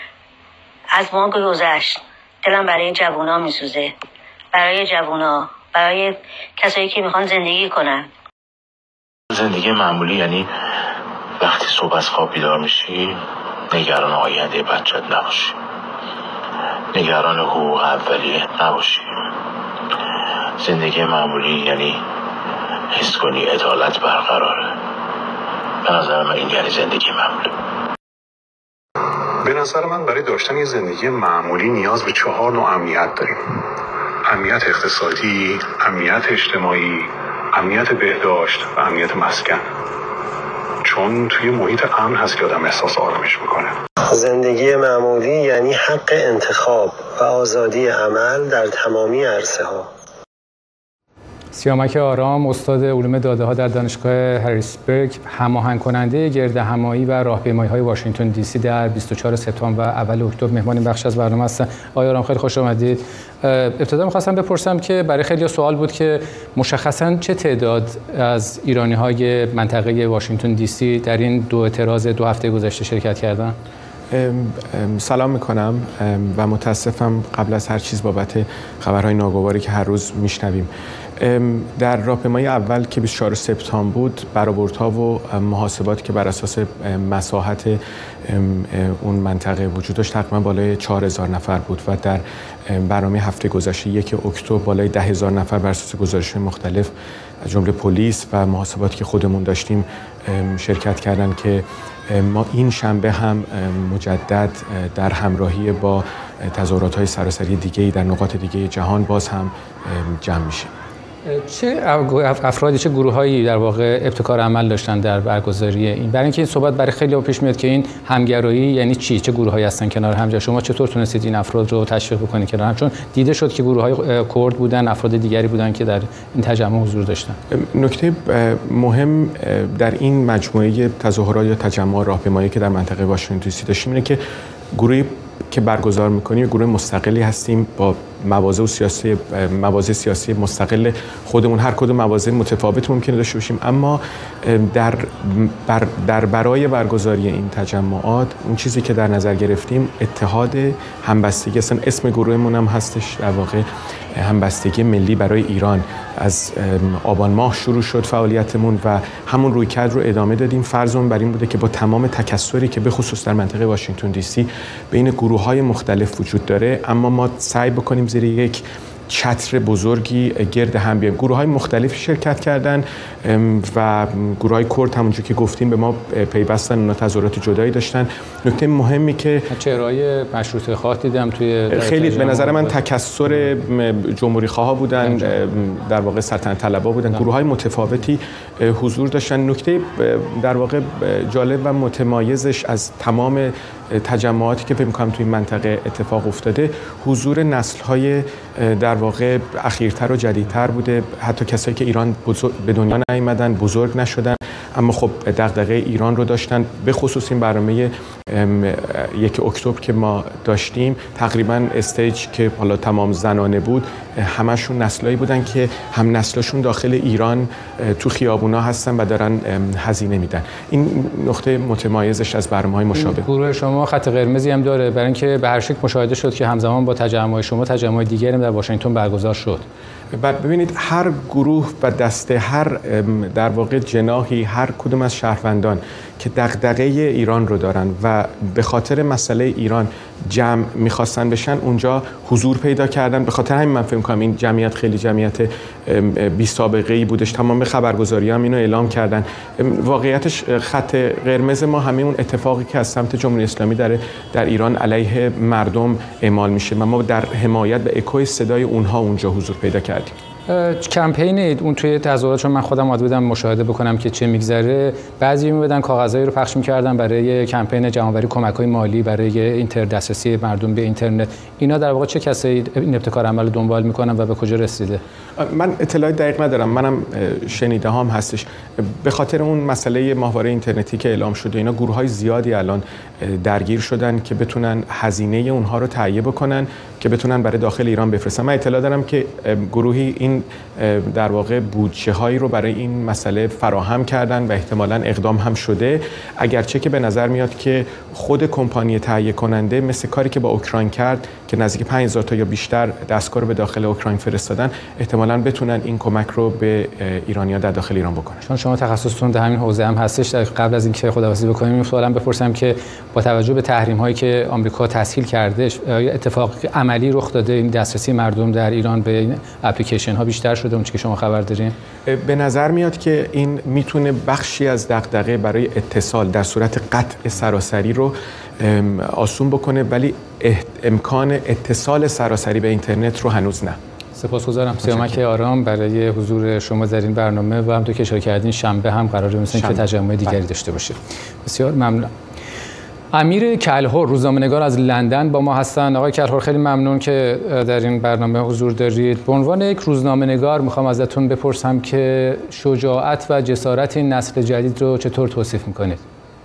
از ما گذشت. دلم برای جوونا میسوزه، برای جوونا، برای کسایی که میخوان زندگی کنن. زندگی معمولی یعنی وقتی صبح از خواب بیدار میشی نگران آینده بچت نباشی، نگران حقوق اولیه نباشی. زندگی معمولی یعنی حس کنی عدالت برقراره. به نظر من این یعنی زندگی معمولی. به نظر من برای داشتن یه زندگی معمولی نیاز به چهار نوع امنیت داریم: امنیت اقتصادی، امنیت اجتماعی، امنیت بهداشت و امنیت مسکن. چون توی محیط امن هست که آدم احساس آرامش میکنه. زندگی معمولی یعنی حق انتخاب و آزادی عمل در تمامی عرصه ها. سیامک آرام، استاد علوم داده ها در دانشگاه هریسبرگ، هماهنگ کننده گرد همایی و راهپیمایی‌های واشنگتن دی سی در بیست و چهارم سپتامبر و اول اکتبر مهمان این بخش از برنامه هستن. آقای آرام خیلی خوش آمدید. ابتدا می‌خواستم بپرسم که برای خیلی سوال بود که مشخصاً چه تعداد از ایرانی‌های منطقه واشنگتن دی سی در این دو اعتراض دو هفته گذشته شرکت کردن؟ سلام میکنم و متاسفم قبل از هر چیز بابت خبرهای ناگواری که هر روز میشنویم. در راهپیمایی اول که بیست و چهارم سپتامبر بود، برآوردها و محاسباتی که بر اساس مساحت اون منطقه وجود داشت تقریبا بالای چهار هزار نفر بود و در برنامه هفته گذشته یک اکتبر بالای ده هزار نفر بر اساس گزارش‌های مختلف از جمله پلیس و محاسباتی که خودمون داشتیم شرکت کردن که ما این شنبه هم مجدد در همراهی با تظاهرات‌های سراسری دیگه‌ای در نقاط دیگه جهان باز هم جمع میشیم. چه افرادی، چه گروه‌هایی در واقع ابتکار عمل داشتن در برگزاری این؟ برای اینکه این صحبت برای خیلی پیش میاد که این همگرایی یعنی چی؟ چه گروه‌هایی هستن کنار هم؟ شما چطور تونستید این افراد رو تشویق بکنید کنار هم؟ چون دیده شد که گروه‌های کرد بودن، افراد دیگری بودن که در این تجمع حضور داشتن. نکته مهم در این مجموعه تظاهرات یا تجمع راهپیمایی که در منطقه واشنگتن دی سی داشتیم اینه که گروهی که برگزار می‌کنیم گروه مستقلی هستیم با مواضع و سیاسی مواضع سیاسی مستقل خودمون. هر کدوم مواضع متفاوت ممکنه داشته باشیم، اما در بر در برای برگزاری این تجمعات اون چیزی که در نظر گرفتیم اتحاد، همبستگی. اصلا اسم گروهمون هم هستش در واقع همبستگی ملی برای ایران. از آبان ماه شروع شد فعالیتمون و همون رویکرد رو ادامه دادیم. فرضمون بر این بوده که با تمام تکثری که به خصوص در منطقه واشنگتن دی سی بین گروه‌های مختلف وجود داره، اما ما سعی بکنیم زیر یک چتر بزرگی گرد هم بیایم. گروه‌های مختلفی شرکت کردن و گروه‌های کرد همونجوری که گفتیم به ما پیوستن، اونا تظاهرات جدایی داشتن. نکته مهمی که چهره‌های مشروطه خواه دیدم توی خیلی به نظر من تکثر جمهوری خواه بودن، در واقع سلطنت طلبا بودن، گروه‌های متفاوتی حضور داشتن. نکته در واقع جالب و متمایزش از تمام تجمعاتی که فکر می‌کنم توی این منطقه اتفاق افتاده حضور نسل‌های در واقع اخیرتر و جدیدتر بوده، حتی کسایی که ایران به دنیا نیامدن، بزرگ نشدن اما خب دغدغه ایران رو داشتن. به خصوص این برنامه یک اکتبر که ما داشتیم تقریبا استیج که حالا تمام زنانه بود، همشون نسلایی بودن که هم نسلشون داخل ایران تو خیابونا هستن و دارن هزینه میدن. این نقطه متمایزش از برنامه‌های مشابه. گروه شما خط قرمزی هم داره، برای اینکه به هر شکل مشاهده شد که همزمان با تجمع شما تجمع دیگری هم در واشنگتن برگزار شد. بعد ببینید هر گروه و دسته، هر در واقع جناحی، هر کدوم از شهروندان که دغدغه ایران رو دارن و به خاطر مسئله ایران جمع میخواستن بشن اونجا حضور پیدا کردن. به خاطر همین من فکر می‌کنم این جمعیت خیلی جمعیت بی سابقه‌ای بودش. تمام خبرگزاری‌ها هم اینو اعلام کردن. واقعیتش خط قرمز ما همین اون اتفاقی که از سمت جمهوری اسلامی در در ایران علیه مردم اعمال میشه و ما در حمایت و اکوی صدای اونها اونجا حضور پیدا کردیم. کمپین اون توی تظاهرات، چون من خودم عادت بودم مشاهده بکنم که چه میگذره، بعضی میبدن کاغذایی رو پخش میکردن برای کمپین جمع‌آوری کمک‌های مالی برای اینتر دسترسی مردم به اینترنت. اینا در واقع چه کسایی این ابتکار عمل رو دنبال میکنن و به کجا رسیده؟ من اطلاعی دقیق ندارم، منم شنیده هام هستش. به خاطر اون مسئله ماهواره اینترنتی که اعلام شده اینا گروه‌های زیادی الان درگیر شدن که بتونن هزینه اونها رو تهیه بکنن که بتونن برای داخل ایران بفرستن. من اطلاع دارم که گروهی این در واقع بودجه هایی رو برای این مسئله فراهم کردن و احتمالاً اقدام هم شده، اگرچه که به نظر میاد که خود کمپانی تهیه کننده مثل کاری که با اوکراین کرد که نزدیک پنج هزار تا یا بیشتر دستگاه رو به داخل اوکراین فرستادن، احتمالاً بتونن این کمک رو به ایرانی‌ها در داخل ایران بکنن. چون شما تخصصتون در همین حوزه هم هستش، قبل از اینکه خداحافظی بکنیم این سوالم بپرسم که با توجه به تحریم هایی که آمریکا تسهیل کرده، اتفاق عملی رخ داده این دسترسی مردم در ایران به این اپلیکیشن ها بیشتر شده اون چیزی که شما خبر دارین؟ به نظر میاد که این میتونه بخشی از دغدغه برای اتصال در صورت قطع سراسری رو آسون بکنه، ولی امکان اتصال سراسری به اینترنت رو هنوز نه. سپاسگزارم. سیامک آرام برای حضور شما در این برنامه و همونطور که اشاره کردین شنبه هم قراره مثلا که تجمع دیگری داشته باشید. بسیار ممنون. امیر کلهر روزنامه‌نگار از لندن با ما هستن. آقای کلهر خیلی ممنون که در این برنامه حضور دارید. به عنوان یک روزنامه‌نگار میخوام ازتون بپرسم که شجاعت و جسارت این نسل جدید رو چطور توصیف میکنید؟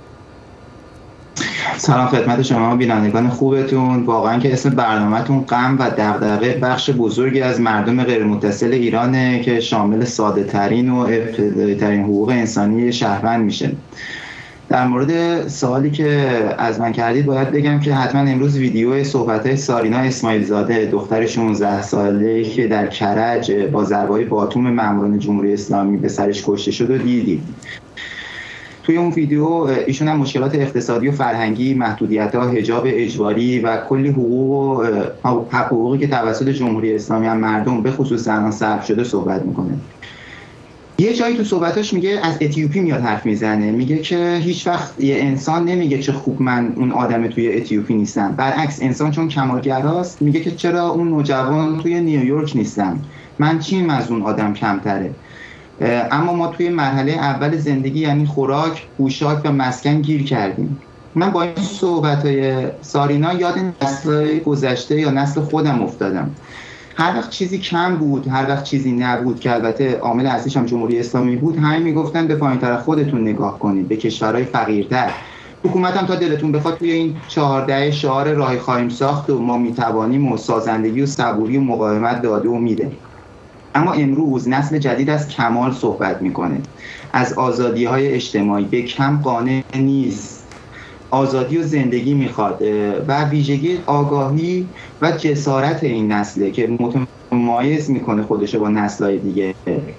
سلام خدمت شما بینندگان خوبتون. واقعا که اسم برنامه‌تون غم و دغدغه بخش بزرگی از مردم غیر متصل ایرانه که شامل ساده ترین و ابتدایی ترین حقوق انسانی شهروند میشه. در مورد سوالی که از من کردید باید بگم که حتما امروز ویدیو صحبت‌های سارینا اسماعیل زاده دختر شانزده ساله‌ای که در کرج با ضربه‌های باتوم ماموران جمهوری اسلامی به سرش کشته شد و دیدید. توی اون ویدیو ایشون هم مشکلات اقتصادی و فرهنگی، محدودیت‌ها، حجاب اجباری و کلی حقوق و حقوقی که توسط جمهوری اسلامی هم مردم به خصوص زنان سلب شده صحبت میکنه. یه جایی تو صحبتاش میگه از اتیوپی میاد حرف میزنه، میگه که هیچ وقت یه انسان نمیگه چه خوب من اون آدم توی اتیوپی نیستم، برعکس انسان چون کمالگراست میگه که چرا اون نوجوان توی نیویورک نیستم، من چیم از اون آدم کمتره. اما ما توی مرحله اول زندگی یعنی خوراک، پوشاک و مسکن گیر کردیم. من با این صحبت‌های سارینا یاد نسل گذشته یا نسل خودم افتادم. هر وقت چیزی کم بود، هر وقت چیزی نبود که البته عامل اصلیش هم جمهوری اسلامی بود، همه میگفتن به پایین‌تر خودتون نگاه کنید، به کشورهای فقیرتر. حکومت هم تا دلتون بخواد توی این چهارده شعار راهی خواهیم ساخت و ما میتوانیم و سازندگی و صبوری و مقاومت داده و میده. اما امروز نسل جدید از کمال صحبت میکنه، از آزادی‌های اجتماعی، به کم قانع نیست، آزادی و زندگی میخواد و ویژگی آگاهی و جسارت این نسله که متمایز میکنه خودشو با نسل‌های دیگه،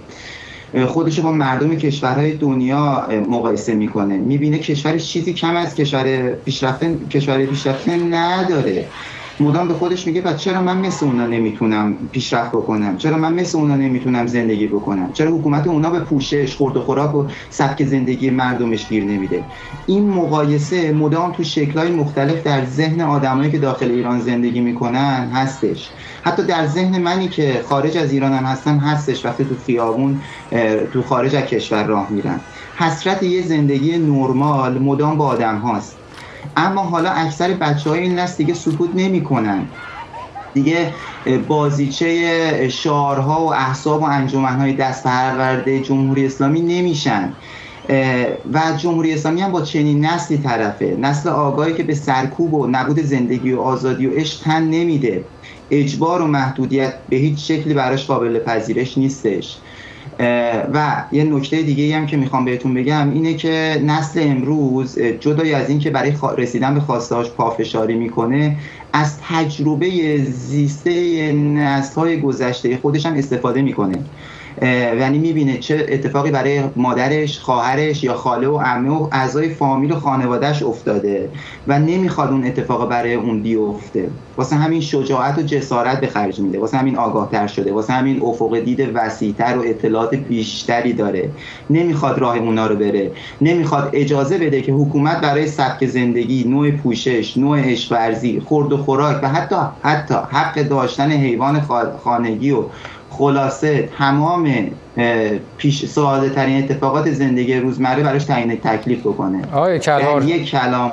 خودشو با مردم کشورهای دنیا مقایسه میکنه، میبینه کشورش چیزی کم از کشور پیشرفته کشور پیشرفته نداره. مدام به خودش میگه بعد چرا من مثل اونا نمیتونم پیشرفت بکنم، چرا من مثل اونا نمیتونم زندگی بکنم، چرا حکومت اونا به پوشش، خورد و خوراک و سبک زندگی مردمش گیر نمیده. این مقایسه مدام تو شکل‌های مختلف در ذهن آدمایی که داخل ایران زندگی میکنن هستش، حتی در ذهن منی که خارج از ایران هم هستم هستش. وقتی تو خیابون تو خارج از کشور راه میرن، حسرت یه زندگی نرمال مدام با آدم هاست. اما حالا اکثر بچه های این نسل دیگه سکوت نمی کنن، دیگه بازیچه شعارها و احزاب و انجمن‌های دست پرورده جمهوری اسلامی نمیشن و جمهوری اسلامی هم با چنین نسلی طرفه، نسل آگاهی که به سرکوب و نبود زندگی و آزادی و عشق تن نمیده. اجبار و محدودیت به هیچ شکلی براش قابل پذیرش نیستش. و یه نکته دیگه هم که میخوام بهتون بگم اینه که نسل امروز جدای از این که برای رسیدن به خواستهاش پافشاری میکنه، از تجربه زیسته نسل‌های گذشته خودش هم استفاده میکنه، یعنی میبینه چه اتفاقی برای مادرش، خواهرش یا خاله و عمه و اعضای فامیل و خانوادهش افتاده و نمیخواد اون اتفاق برای اون بیفته. واسه همین شجاعت و جسارت به خرج میده، واسه همین آگاه‌تر شده، واسه همین افق دید وسیع‌تر و اطلاعات بیشتری داره، نمیخواد راه اونا رو بره، نمیخواد اجازه بده که حکومت برای سبک زندگی، نوع پوشش، نوع عشق ورزی، خورد و خوراک و حتی حتی حق داشتن حیوان خانگی و خلاصه تمام پیش ساده ترین اتفاقات زندگی روزمره براش تعیین تکلیف بکنه. آقای کلهر، یک کلام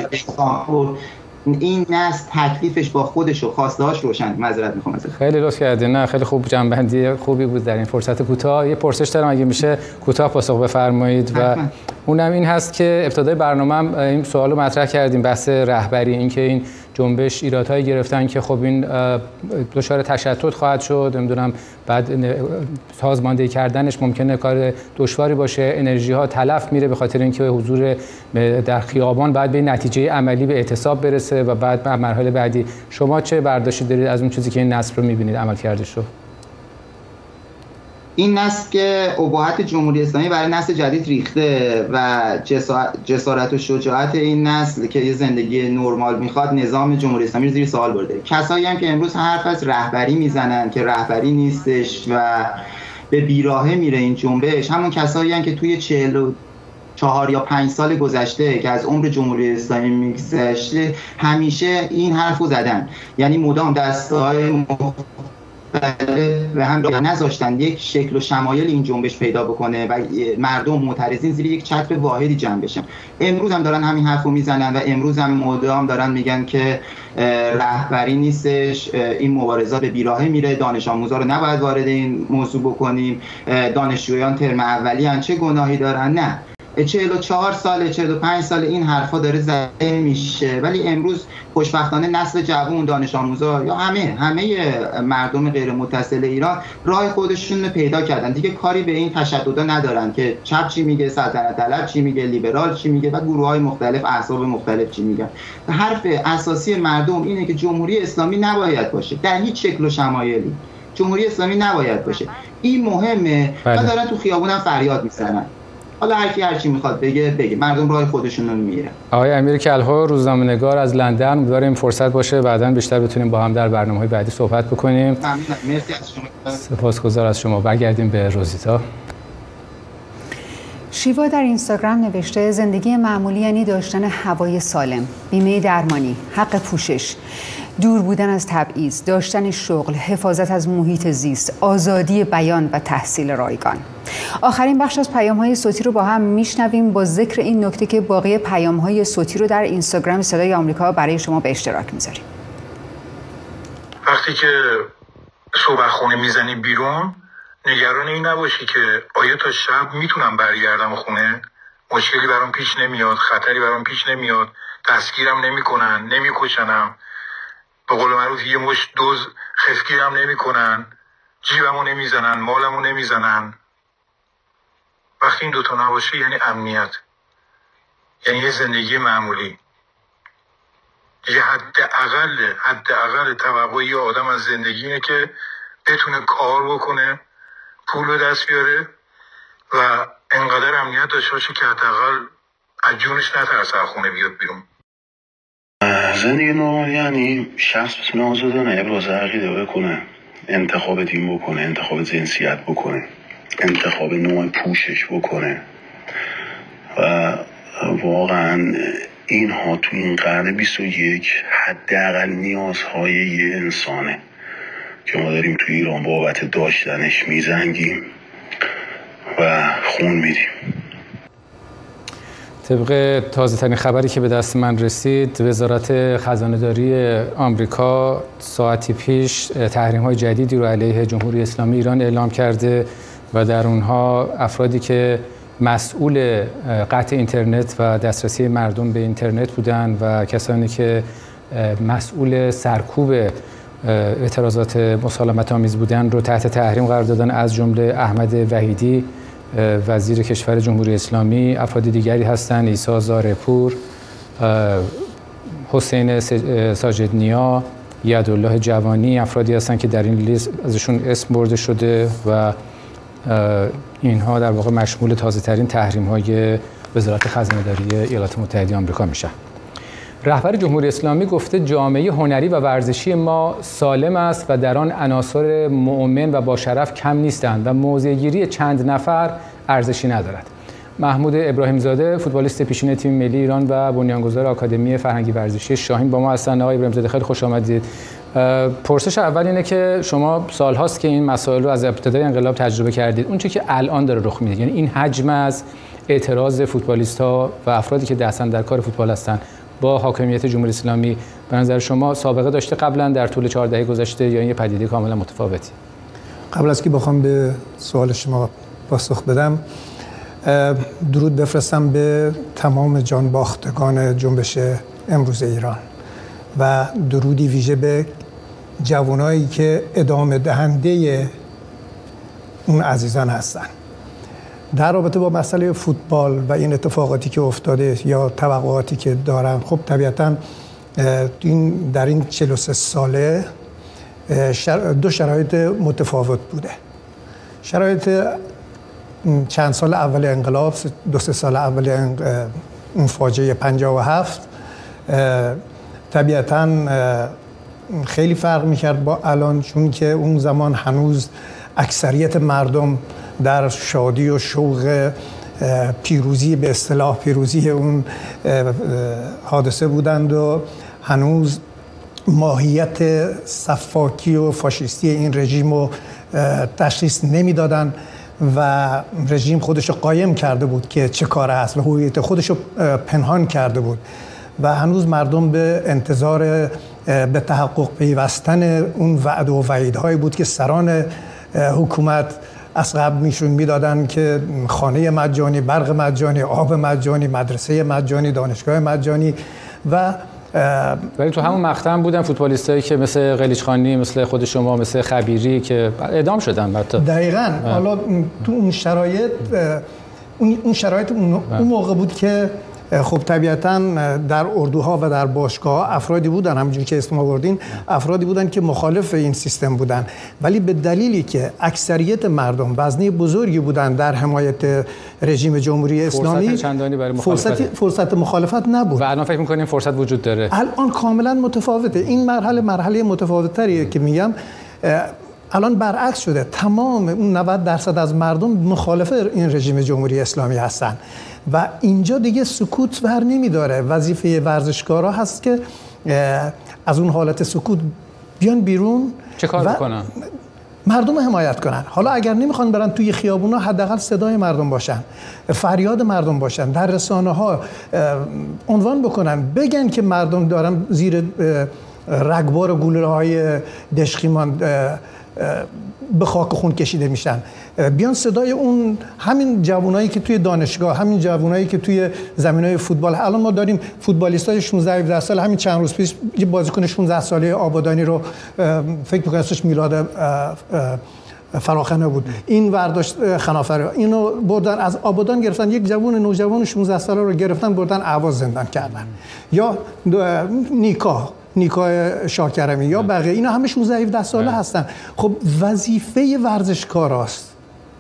این نسل تکلیفش با خودش و خواستهاش روشن. معذرت میخوام ازت. خیلی لطف کردین. نه خیلی خوب، جنبندی خوبی بود در این فرصت کوتاه. یه پرسش دارم اگه میشه کوتاه پاسخ بفرمایید و حتما. اونم این هست که ابتدای برنامه‌ام این سوالو مطرح کردیم، بحث رهبری، این که این جنبش ایرادایی گرفتن که خب این دچار تشتت خواهد شد، نمیدونم بعد سازماندهی کردنش ممکنه کار دشواری باشه، انرژی ها تلف میره به خاطر اینکه حضور در خیابان بعد به نتیجه عملی به اعتصاب برسه و بعد به مرحله بعدی. شما چه برداشتی دارید از اون چیزی که این نسل رو میبینید عمل کردش رو؟ این نسل که اباحت جمهوری اسلامی برای نسل جدید ریخته و جسارت و شجاعت این نسل که یه زندگی نرمال میخواد نظام جمهوری اسلامی رو زیر سوال برده. کسایی هم که امروز حرف از رهبری میزنن که رهبری نیستش و به بیراهه میره این جنبش، همون کسایی هم که توی چهل و چهار یا پنج سال گذشته که از عمر جمهوری اسلامی میگذشته همیشه این حرف رو زدن، یعنی مدام دسته‌های و هم نذاشتن یک شکل و شمایل این جنبش پیدا بکنه و مردم معترضین زیر یک چتر واحدی جمع بشن. امروز هم دارن همین حرفو میزنن و امروز هم مدام دارن میگن که رهبری نیستش، این مبارزات به بیراهه میره، دانش آموزا رو نباید وارد این موضوع بکنیم، دانشجویان ترم اولی ان چه گناهی دارن. نه، چهل و چهار سال، چهل و پنج سال این حرفا داره زده میشه، ولی امروز خوشبختانه نسل جوان، دانش آموزا یا همه همه مردم غیر متصل ایران راه خودشون رو پیدا کردن، دیگه کاری به این تشددا ندارن که چپ چی میگه، سلطنت طلب چی میگه، لیبرال چی میگه و گروه‌های مختلف، احزاب مختلف چی میگن. حرف اساسی مردم اینه که جمهوری اسلامی نباید باشه در هیچ شکل و شمایلی، جمهوری اسلامی نباید باشه، این مهمه. و دارن تو خیابونم فریاد میزنن، حالا هر کی هر چی میخواد بگه بگه، مردم راه خودشون رو میره. آقای امیر کلهر، روزنامه‌نگار از لندن، امیدواریم فرصت باشه بعداً بیشتر بتونیم با هم در برنامه‌های بعدی صحبت بکنیم. ممنونم، مرسی از شما. سپاسگزار از شما. برگردیم به روزیتا. شیوا در اینستاگرام نوشته زندگی معمولی یعنی داشتن هوای سالم، بیمه درمانی، حق پوشش، دور بودن از تبعیض، داشتن شغل، حفاظت از محیط زیست، آزادی بیان و تحصیل رایگان. آخرین بخش از پیام‌های صوتی رو با هم میشنویم با ذکر این نکته که باقی پیام‌های صوتی رو در اینستاگرام صدای آمریکا برای شما به اشتراک میذاریم. وقتی که صبح خونه میزنی بیرون، نگران این نباشی که آیا تا شب میتونم برگردم خونه، مشکلی برام پیش نمیاد، خطری برام پیش نمیاد، دستگیرم نمیکنن، نمیکشنم، به قول معروف یه مش دوز خفگیرم نمیکنن، جیبمو نمیزنن، مالمو نمیزنن. وقتی این دوتا نباشه یعنی امنیت، یعنی یه زندگی معمولی. یه حد اقل حد اقل توقعی آدم از زندگی اینه که بتونه کار بکنه، پول به دست بیاره و انقدر امنیت داشته باشه که حداقل از جونش نترسه از خونه بیاد بیرون. زندگی نرمال یعنی شخص بتونه آزادانه ابراز عقیده بکنه، انتخاب دین بکنه، انتخاب جنسیت بکنه، انتخاب نوع پوشش بکنه و واقعا اینها تو این قرن بیست و یک حداقل نیازهای یه انسانه که ما داریم تو ایران بابت داشتنش میزنگیم و خون میدیم. طبق تازه ترین خبری که به دست من رسید، وزارت خزانه‌داری آمریکا ساعتی پیش تحریم‌های جدیدی رو علیه جمهوری اسلامی ایران اعلام کرده و در اونها افرادی که مسئول قطع اینترنت و دسترسی مردم به اینترنت بودند و کسانی که مسئول سرکوب اعتراضات مسالمت آمیز بودند رو تحت تحریم قرار دادن، از جمله احمد وحیدی وزیر کشور جمهوری اسلامی، افراد دیگری هستند، عیسی زارپور، حسین ساجدنیا، یدالله جوانی، افرادی هستند که در این لیست ازشون اسم برده شده و اینها در واقع مشمول تازه ترین تحریم های وزارت خزانه‌داری ایالات متحده آمریکا میشن. رهبر جمهوری اسلامی گفته جامعه هنری و ورزشی ما سالم است و در آن عناصر مؤمن و با شرف کم نیستند و موضع‌گیری چند نفر ارزشی ندارد. محمود ابراهیم زاده، فوتبالیست پیشین تیم ملی ایران و بنیانگذار آکادمی فرهنگی ورزشی شاهین با ما هستند. آقای ابراهیم زاده خیلی خوش آمدید. پرسش اول اینه که شما سال‌هاست که این مسائل رو از ابتدای انقلاب تجربه کردید. اون چیزی که الان داره رخ میده، یعنی این حجم از اعتراض فوتبالیست‌ها و افرادی که دستن در کار فوتبال هستند با حاکمیت جمهوری اسلامی، به نظر شما سابقه داشته قبلا در طول چهار دهه گذشته یا این یه پدیده کاملا متفاوتی؟ قبل از که بخوام به سوال شما پاسخ بدم، درود بفرستم به تمام جانباختگان جنبش امروز ایران و درودی ویژه به جوانایی که ادامه دهنده اون عزیزان هستن. در رابطه با مسئله فوتبال و این اتفاقاتی که افتاده یا توقعاتی که دارم، خب طبیعتاً این در این چهل و سه ساله دو شرایط متفاوت بوده. شرایط چند سال اول انقلاب، دو سه سال اول اون فاجعه پنجاه و هفت، طبیعتاً خیلی فرق میکرد با الان، چون که اون زمان هنوز اکثریت مردم در شادی و شوق پیروزی، به اصطلاح پیروزی اون حادثه بودند و هنوز ماهیت صفاکی و فاشیستی این رژیم رو تشخیص نمیدادن و رژیم خودش رو قایم کرده بود که چه کاره است و هویت خودش رو پنهان کرده بود و هنوز مردم به انتظار به تحقق پیوستن اون وعده و وعیدهایی بود که سران حکومت از قبل میشون میدادن که خانه مجانی، برق مجانی، آب مجانی، مدرسه مجانی، دانشگاه مجانی و ولی تو همون مقطع هم بودن فوتبالیستایی که مثل قلیچخانی، مثل خود شما، مثل خبیری که اعدام شدن. حتی دقیقاً حالا تو اون شرایط اون شرایط اون موقع بود که خب طبیعتاً در اردوها و در باشگاه افرادی بودن، همونجوری که اسم آوردین، افرادی بودن که مخالف این سیستم بودن، ولی به دلیلی که اکثریت مردم وزنه بزرگی بودن در حمایت رژیم جمهوری اسلامی، فرصت چندانی برای مخالفت فرصت, فرصت مخالفت نبود و الان فکر می‌کنیم فرصت وجود داره. الان کاملاً متفاوته. این مرحله مرحله متفاوت‌تریه که میگم الان برعکس شده. تمام اون نود درصد از مردم مخالف این رژیم جمهوری اسلامی هستن و اینجا دیگه سکوت بر نمیداره. وظیفه ورزشکارا هست که از اون حالت سکوت بیان بیرون، چه کار بکنن؟ مردم حمایت کنن. حالا اگر نمیخوان برن توی خیابونا، حداقل صدای مردم باشن، فریاد مردم باشن، در رسانه ها عنوان بکنن، بگن که مردم دارن زیر رگبار گلوله های دشخیمان به خاک خون کشیده میشن. بیان صدای اون همین جوانایی که توی دانشگاه، همین جوانایی که توی زمینای فوتبال، الان ما داریم فوتبالیستای شانزده هفده سال، همین چند روز پیش یه بازیکن شانزده ساله آبادانی رو فکر می‌کنم اسمش میلاد فراخنه بود، این ورداشت خنافر، اینو بردن از آبادان گرفتن، یک جوان نوجوان شانزده ساله رو گرفتن بردن اهواز زندان کردن. یا نیکا نیکای شاکرمی یا بقیه، اینا همه شانزده هفده ساله هستن. خب وظیفه ورزشکاراست.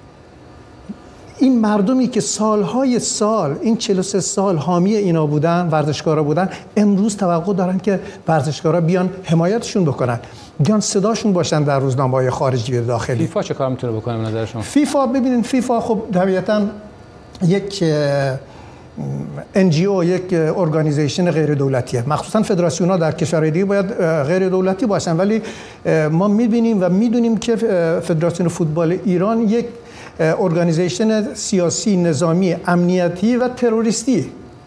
این مردمی که سالهای سال، این چهل و سه سال حامی اینا بودن، ورزشکارا بودن، امروز توقع دارن که ورزشکارا بیان حمایتشون بکنن، بیان صداشون باشن در روزنامه‌های خارجی و داخلی. فیفا چه کار میتونه بکنه به نظر شما؟ فیفا ببینید، فیفا خب طبیعتاً یک ان جی او، یک ارگانیزیشن غیر دولتیه. مخصوصا فدراسیون‌ها در کشورهای دیگه باید غیر دولتی باشن، ولی ما می‌بینیم و می‌دونیم که فدراسیون فوتبال ایران یک ارگانیزیشن سیاسی، نظامی، امنیتی و تروریستی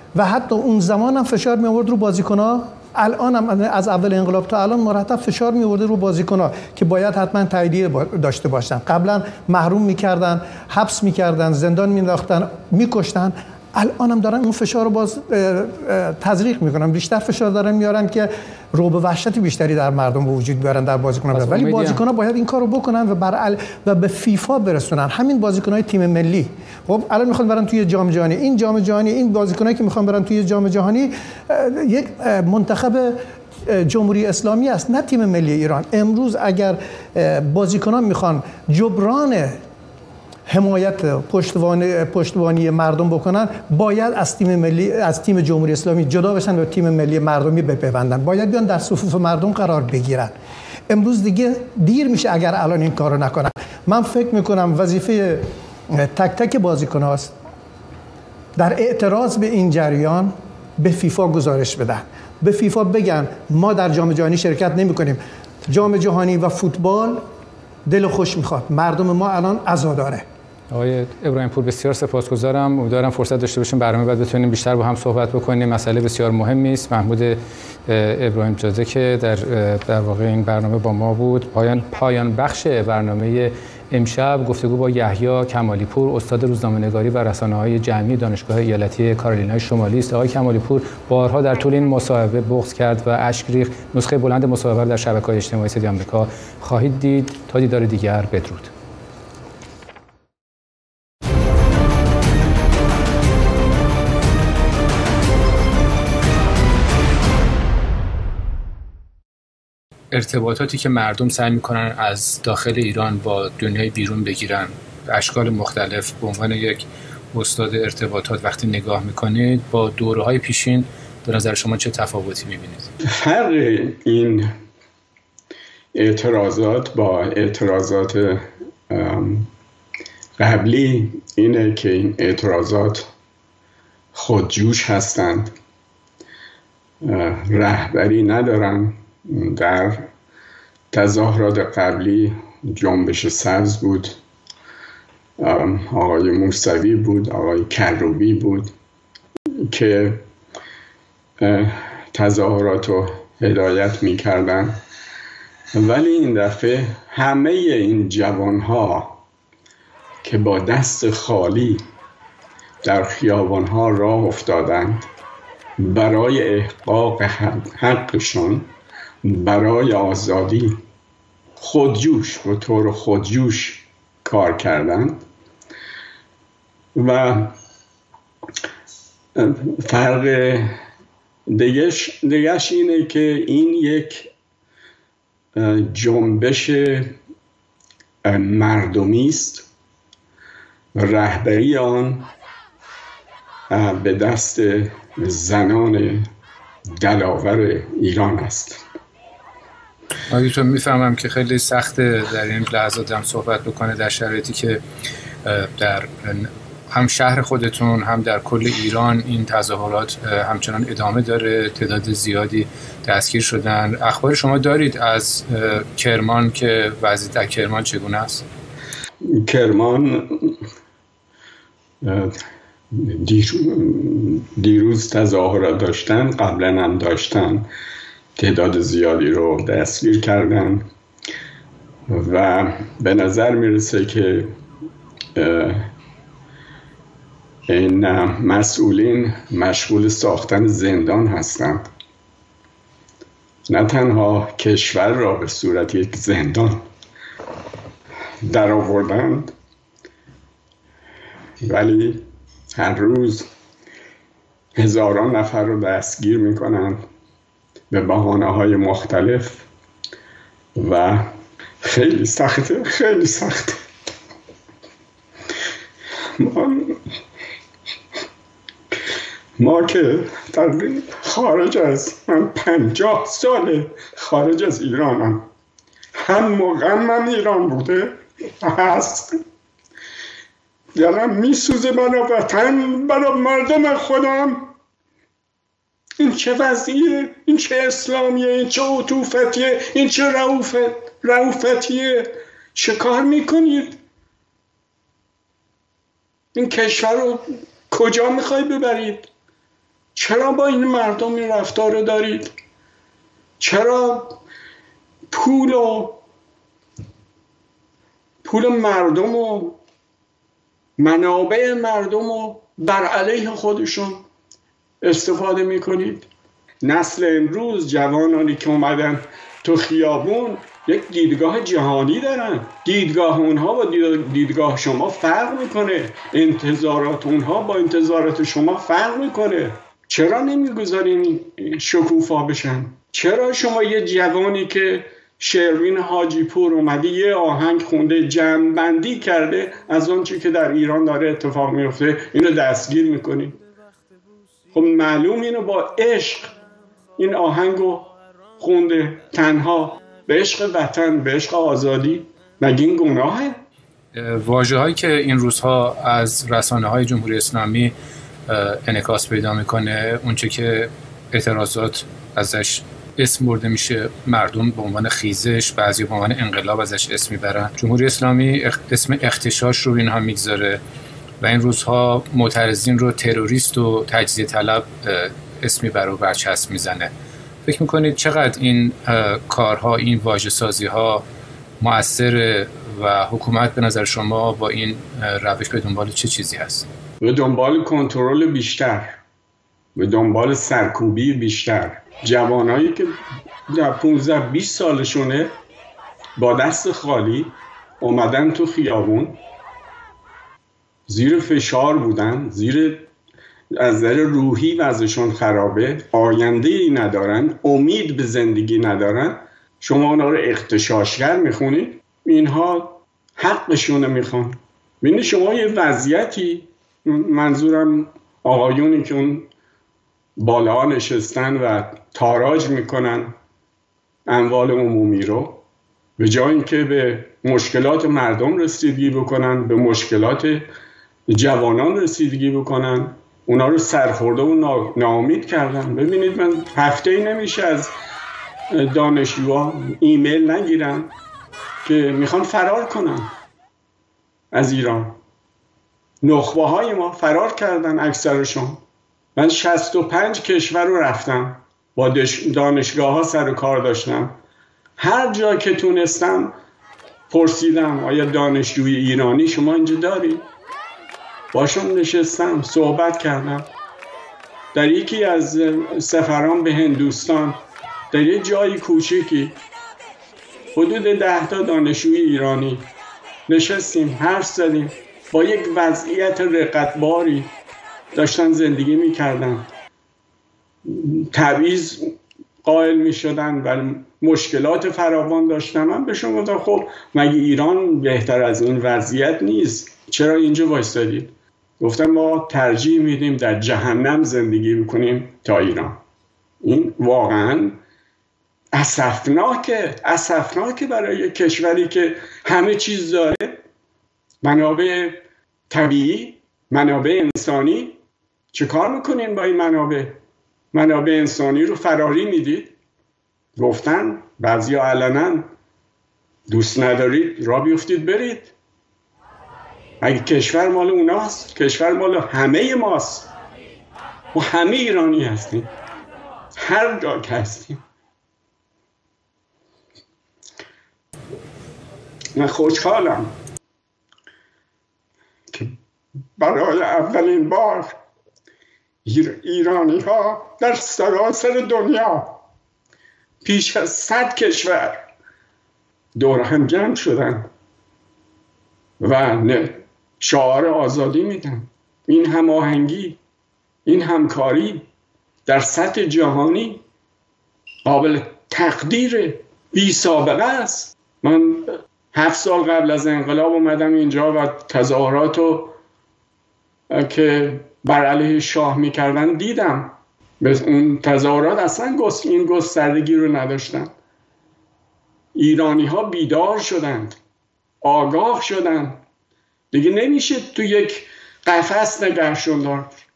و حتی اون زمان هم فشار می آورد رو بازیکن‌ها. الان هم از اول انقلاب تا الان مرتب فشار می آورده رو بازیکن‌ها که باید حتما تاییدیه داشته باشن. قبلا محروم می‌کردن، حبس می‌کردن، زندان می‌انداختن، می‌کشتن. الان هم دارن اون فشار رو باز تزریق میکنن، بیشتر فشار دارن میارن که رعب و وحشت بیشتری در مردم به وجود بیارن در بازیکن‌ها. ولی بازیکن‌ها باید این کارو بکنن و بر و به فیفا برسونن. همین بازیکن‌های تیم ملی خب الان میخوان برن توی جام جهانی، این جام جهانی این بازیکنایی که میخوان برن توی جام جهانی یک منتخب جمهوری اسلامی است، نه تیم ملی ایران. امروز اگر بازیکنان میخوان جبران حمایت پشتوانه پشتوانی مردم بکنن، باید از تیم ملی از تیم جمهوری اسلامی جدا بشن و تیم ملی مردمی بپیوندن، باید بیان در صفوف مردم قرار بگیرن. امروز دیگه دیر میشه اگر الان این کارو نکنن. من فکر میکنم وظیفه تک تک بازیکناست در اعتراض به این جریان به فیفا گزارش بدن، به فیفا بگن ما در جام جهانی شرکت نمی‌کنیم. جام جهانی و فوتبال دل خوش میخواد، مردم ما الان عزاداره. آقای ابراهیم پور بسیار سپاسگزارم. امیدوارم فرصت داشته باشیم برنامه بعد بتونیم بیشتر با هم صحبت بکنیم. مسئله بسیار مهمی است. محمود ابراهیم زاده که در در واقع این برنامه با ما بود. پایان پایان بخش برنامه امشب گفتگو با یحیی کمالی پور، استاد روزنامه‌نگاری و رسانه‌های جمعی دانشگاه ایالتی کارولینای شمالی است. آقای کمالی پور بارها در طول این مصاحبه بغض کرد و اشک ریخت. نسخه بلند مصاحبه در شبکه‌های اجتماعی صدای آمریکا خواهید دید. تا دیدار دیگر، بدرود. ارتباطاتی که مردم سعی میکنن از داخل ایران با دنیای بیرون بگیرن به اشکال مختلف، به عنوان یک استاد ارتباطات وقتی نگاه میکنید با دوره‌های پیشین به نظر شما چه تفاوتی میبینید؟ فرق این اعتراضات با اعتراضات قبلی اینه که این اعتراضات خودجوش هستند، رهبری ندارن. در تظاهرات قبلی جنبش سبز بود، آقای موسوی بود، آقای کروبی بود که تظاهرات رو هدایت می کردن. ولی این دفعه همه این جوانها که با دست خالی در خیابانها راه افتادند برای احقاق حقشون، برای آزادی، خودجوش به طور خودجوش کار کردند. و فرق دیگهش, دیگهش اینه که این یک جنبش مردمی است، رهبری آن به دست زنان دلاور ایران است. آگه تو میفهمم که خیلی سخته در این لحظات هم صحبت بکنه در شرایطی که در هم شهر خودتون هم در کل ایران این تظاهرات همچنان ادامه داره، تعداد زیادی دستگیر شدن. اخبار شما دارید از کرمان که وضعیت در کرمان چگونه است؟ کرمان دیروز تظاهرات داشتن، قبلا هم داشتن، تعداد زیادی رو دستگیر کردن و به نظر میرسه که این مسئولین مشغول ساختن زندان هستند، نه تنها کشور را به صورت یک زندان در آوردند، ولی هر روز هزاران نفر رو دستگیر میکنند به بهانه‌های مختلف و خیلی سخته، خیلی سخته. ما, ما که در خارج از من پنجاه سال خارج از ایرانم، هم موقع من ایران بوده هست، دلم میسوزه برای وطن، برای مردم خودم. این چه وضعیه؟ این چه اسلامیه؟ این چه عطوفتیه؟ این چه رعوفت؟ رعوفتیه؟ چه کار میکنید؟ این کشور رو کجا میخوای ببرید؟ چرا با این مردم این رفتار رو دارید؟ چرا پول و پول مردم و منابع مردم رو بر علیه خودشون استفاده میکنید؟ نسل امروز، جوانانی که اومدن تو خیابون یک دیدگاه جهانی دارن. دیدگاه اونها با دیدگاه شما فرق میکنه، انتظارات اونها با انتظارات شما فرق میکنه. چرا نمیگذارین شکوفا بشن؟ چرا شما یه جوانی که شروین حاجی پور اومده یه آهنگ خونده، جمع‌بندی کرده از اون چی که در ایران داره اتفاق میفته، اینو دستگیر میکنید؟ خب معلوم اینو با عشق این آهنگو خونده، تنها به عشق وطن، به عشق آزادی. مگه این گناهه؟ واژه‌هایی که این روزها از رسانه‌های جمهوری اسلامی انعکاس پیدا میکنه، اونچه که اعتراضات ازش اسم برده میشه، مردم به عنوان خیزش، بعضی به عنوان انقلاب ازش اسم میبرن. جمهوری اسلامی اسم اغتشاش رو اینها میگذاره و این روزها معترضین رو تروریست و تجزیه طلب اسم میبره و برچسب میزنه. فکر میکنید چقدر این کارها، این واژه سازی ها مؤثره و حکومت به نظر شما با این روش به دنبال چه چیزی هست؟ به دنبال کنترل بیشتر، به دنبال سرکوبی بیشتر. جوانایی که در پانزده بیست سالشونه با دست خالی اومدن تو خیابون، زیر فشار بودن، زیر از نظر روحی وضعشون خرابه، آینده ای ندارن، امید به زندگی ندارن. شما اونا رو اغتشاشگر میخونید؟ اینها حقشون رو میخوان. ببینید شما یه وضعیتی، منظورم آقایونی که اون بالا نشستن و تاراج میکنن اموال عمومی رو، به جای اینکه به مشکلات مردم رسیدگی بکنن، به مشکلات جوانان رسیدگی بکنن، اونا رو سرخورده و ناامید کردن. ببینید من هفته ای نمیشه از دانشجوها ایمیل نگیرن که میخوان فرار کنن از ایران. نخبه های ما فرار کردن اکثرشون. من شصت و پنج کشور رو رفتم، با دانشگاه ها سر و کار داشتم. هر جا که تونستم پرسیدم آیا دانشجوی ایرانی شما اینجا داری؟ باشون نشستم، صحبت کردم. در یکی از سفران به هندوستان، در یک جای کوچیکی، حدود ده تا دانشجوی ایرانی نشستیم، حرف زدیم. با یک وضعیت رقتباری داشتن زندگی میکردن، تبعیض قائل میشدن و مشکلات فراوان داشتن. من به شما گفتم خب مگه ایران بهتر از این وضعیت نیست؟ چرا اینجا وایسادید؟ گفتم ما ترجیح میدیم در جهنم زندگی بکنیم تا ایران. این واقعا اسفناکه، اسفناکه برای کشوری که همه چیز داره، منابع طبیعی، منابع انسانی. چه کار میکنین با این منابع؟ منابع انسانی رو فراری میدید. گفتن بعضیا علنا دوست ندارید را بیفتید برید. اگه کشور مال اوناست، کشور مال همه ماست. و همه ایرانی هستیم، هر جا که هستیم. من خوشحالم که برای اولین بار ایرانی ها در سراسر دنیا پیش از صد کشور دور هم جمع شدن و شعار آزادی میدن. این هماهنگی، این همکاری در سطح جهانی قابل تقدیر، بی سابقه است. من هفت سال قبل از انقلاب اومدم اینجا و تظاهرات رو که بر علیه شاه میکردن دیدم. به اون تظاهرات اصلا این گستردگی رو نداشتن. ایرانی ها بیدار شدند، آگاه شدند. دیگه نمیشه تو یک قفس نگهشون داشت.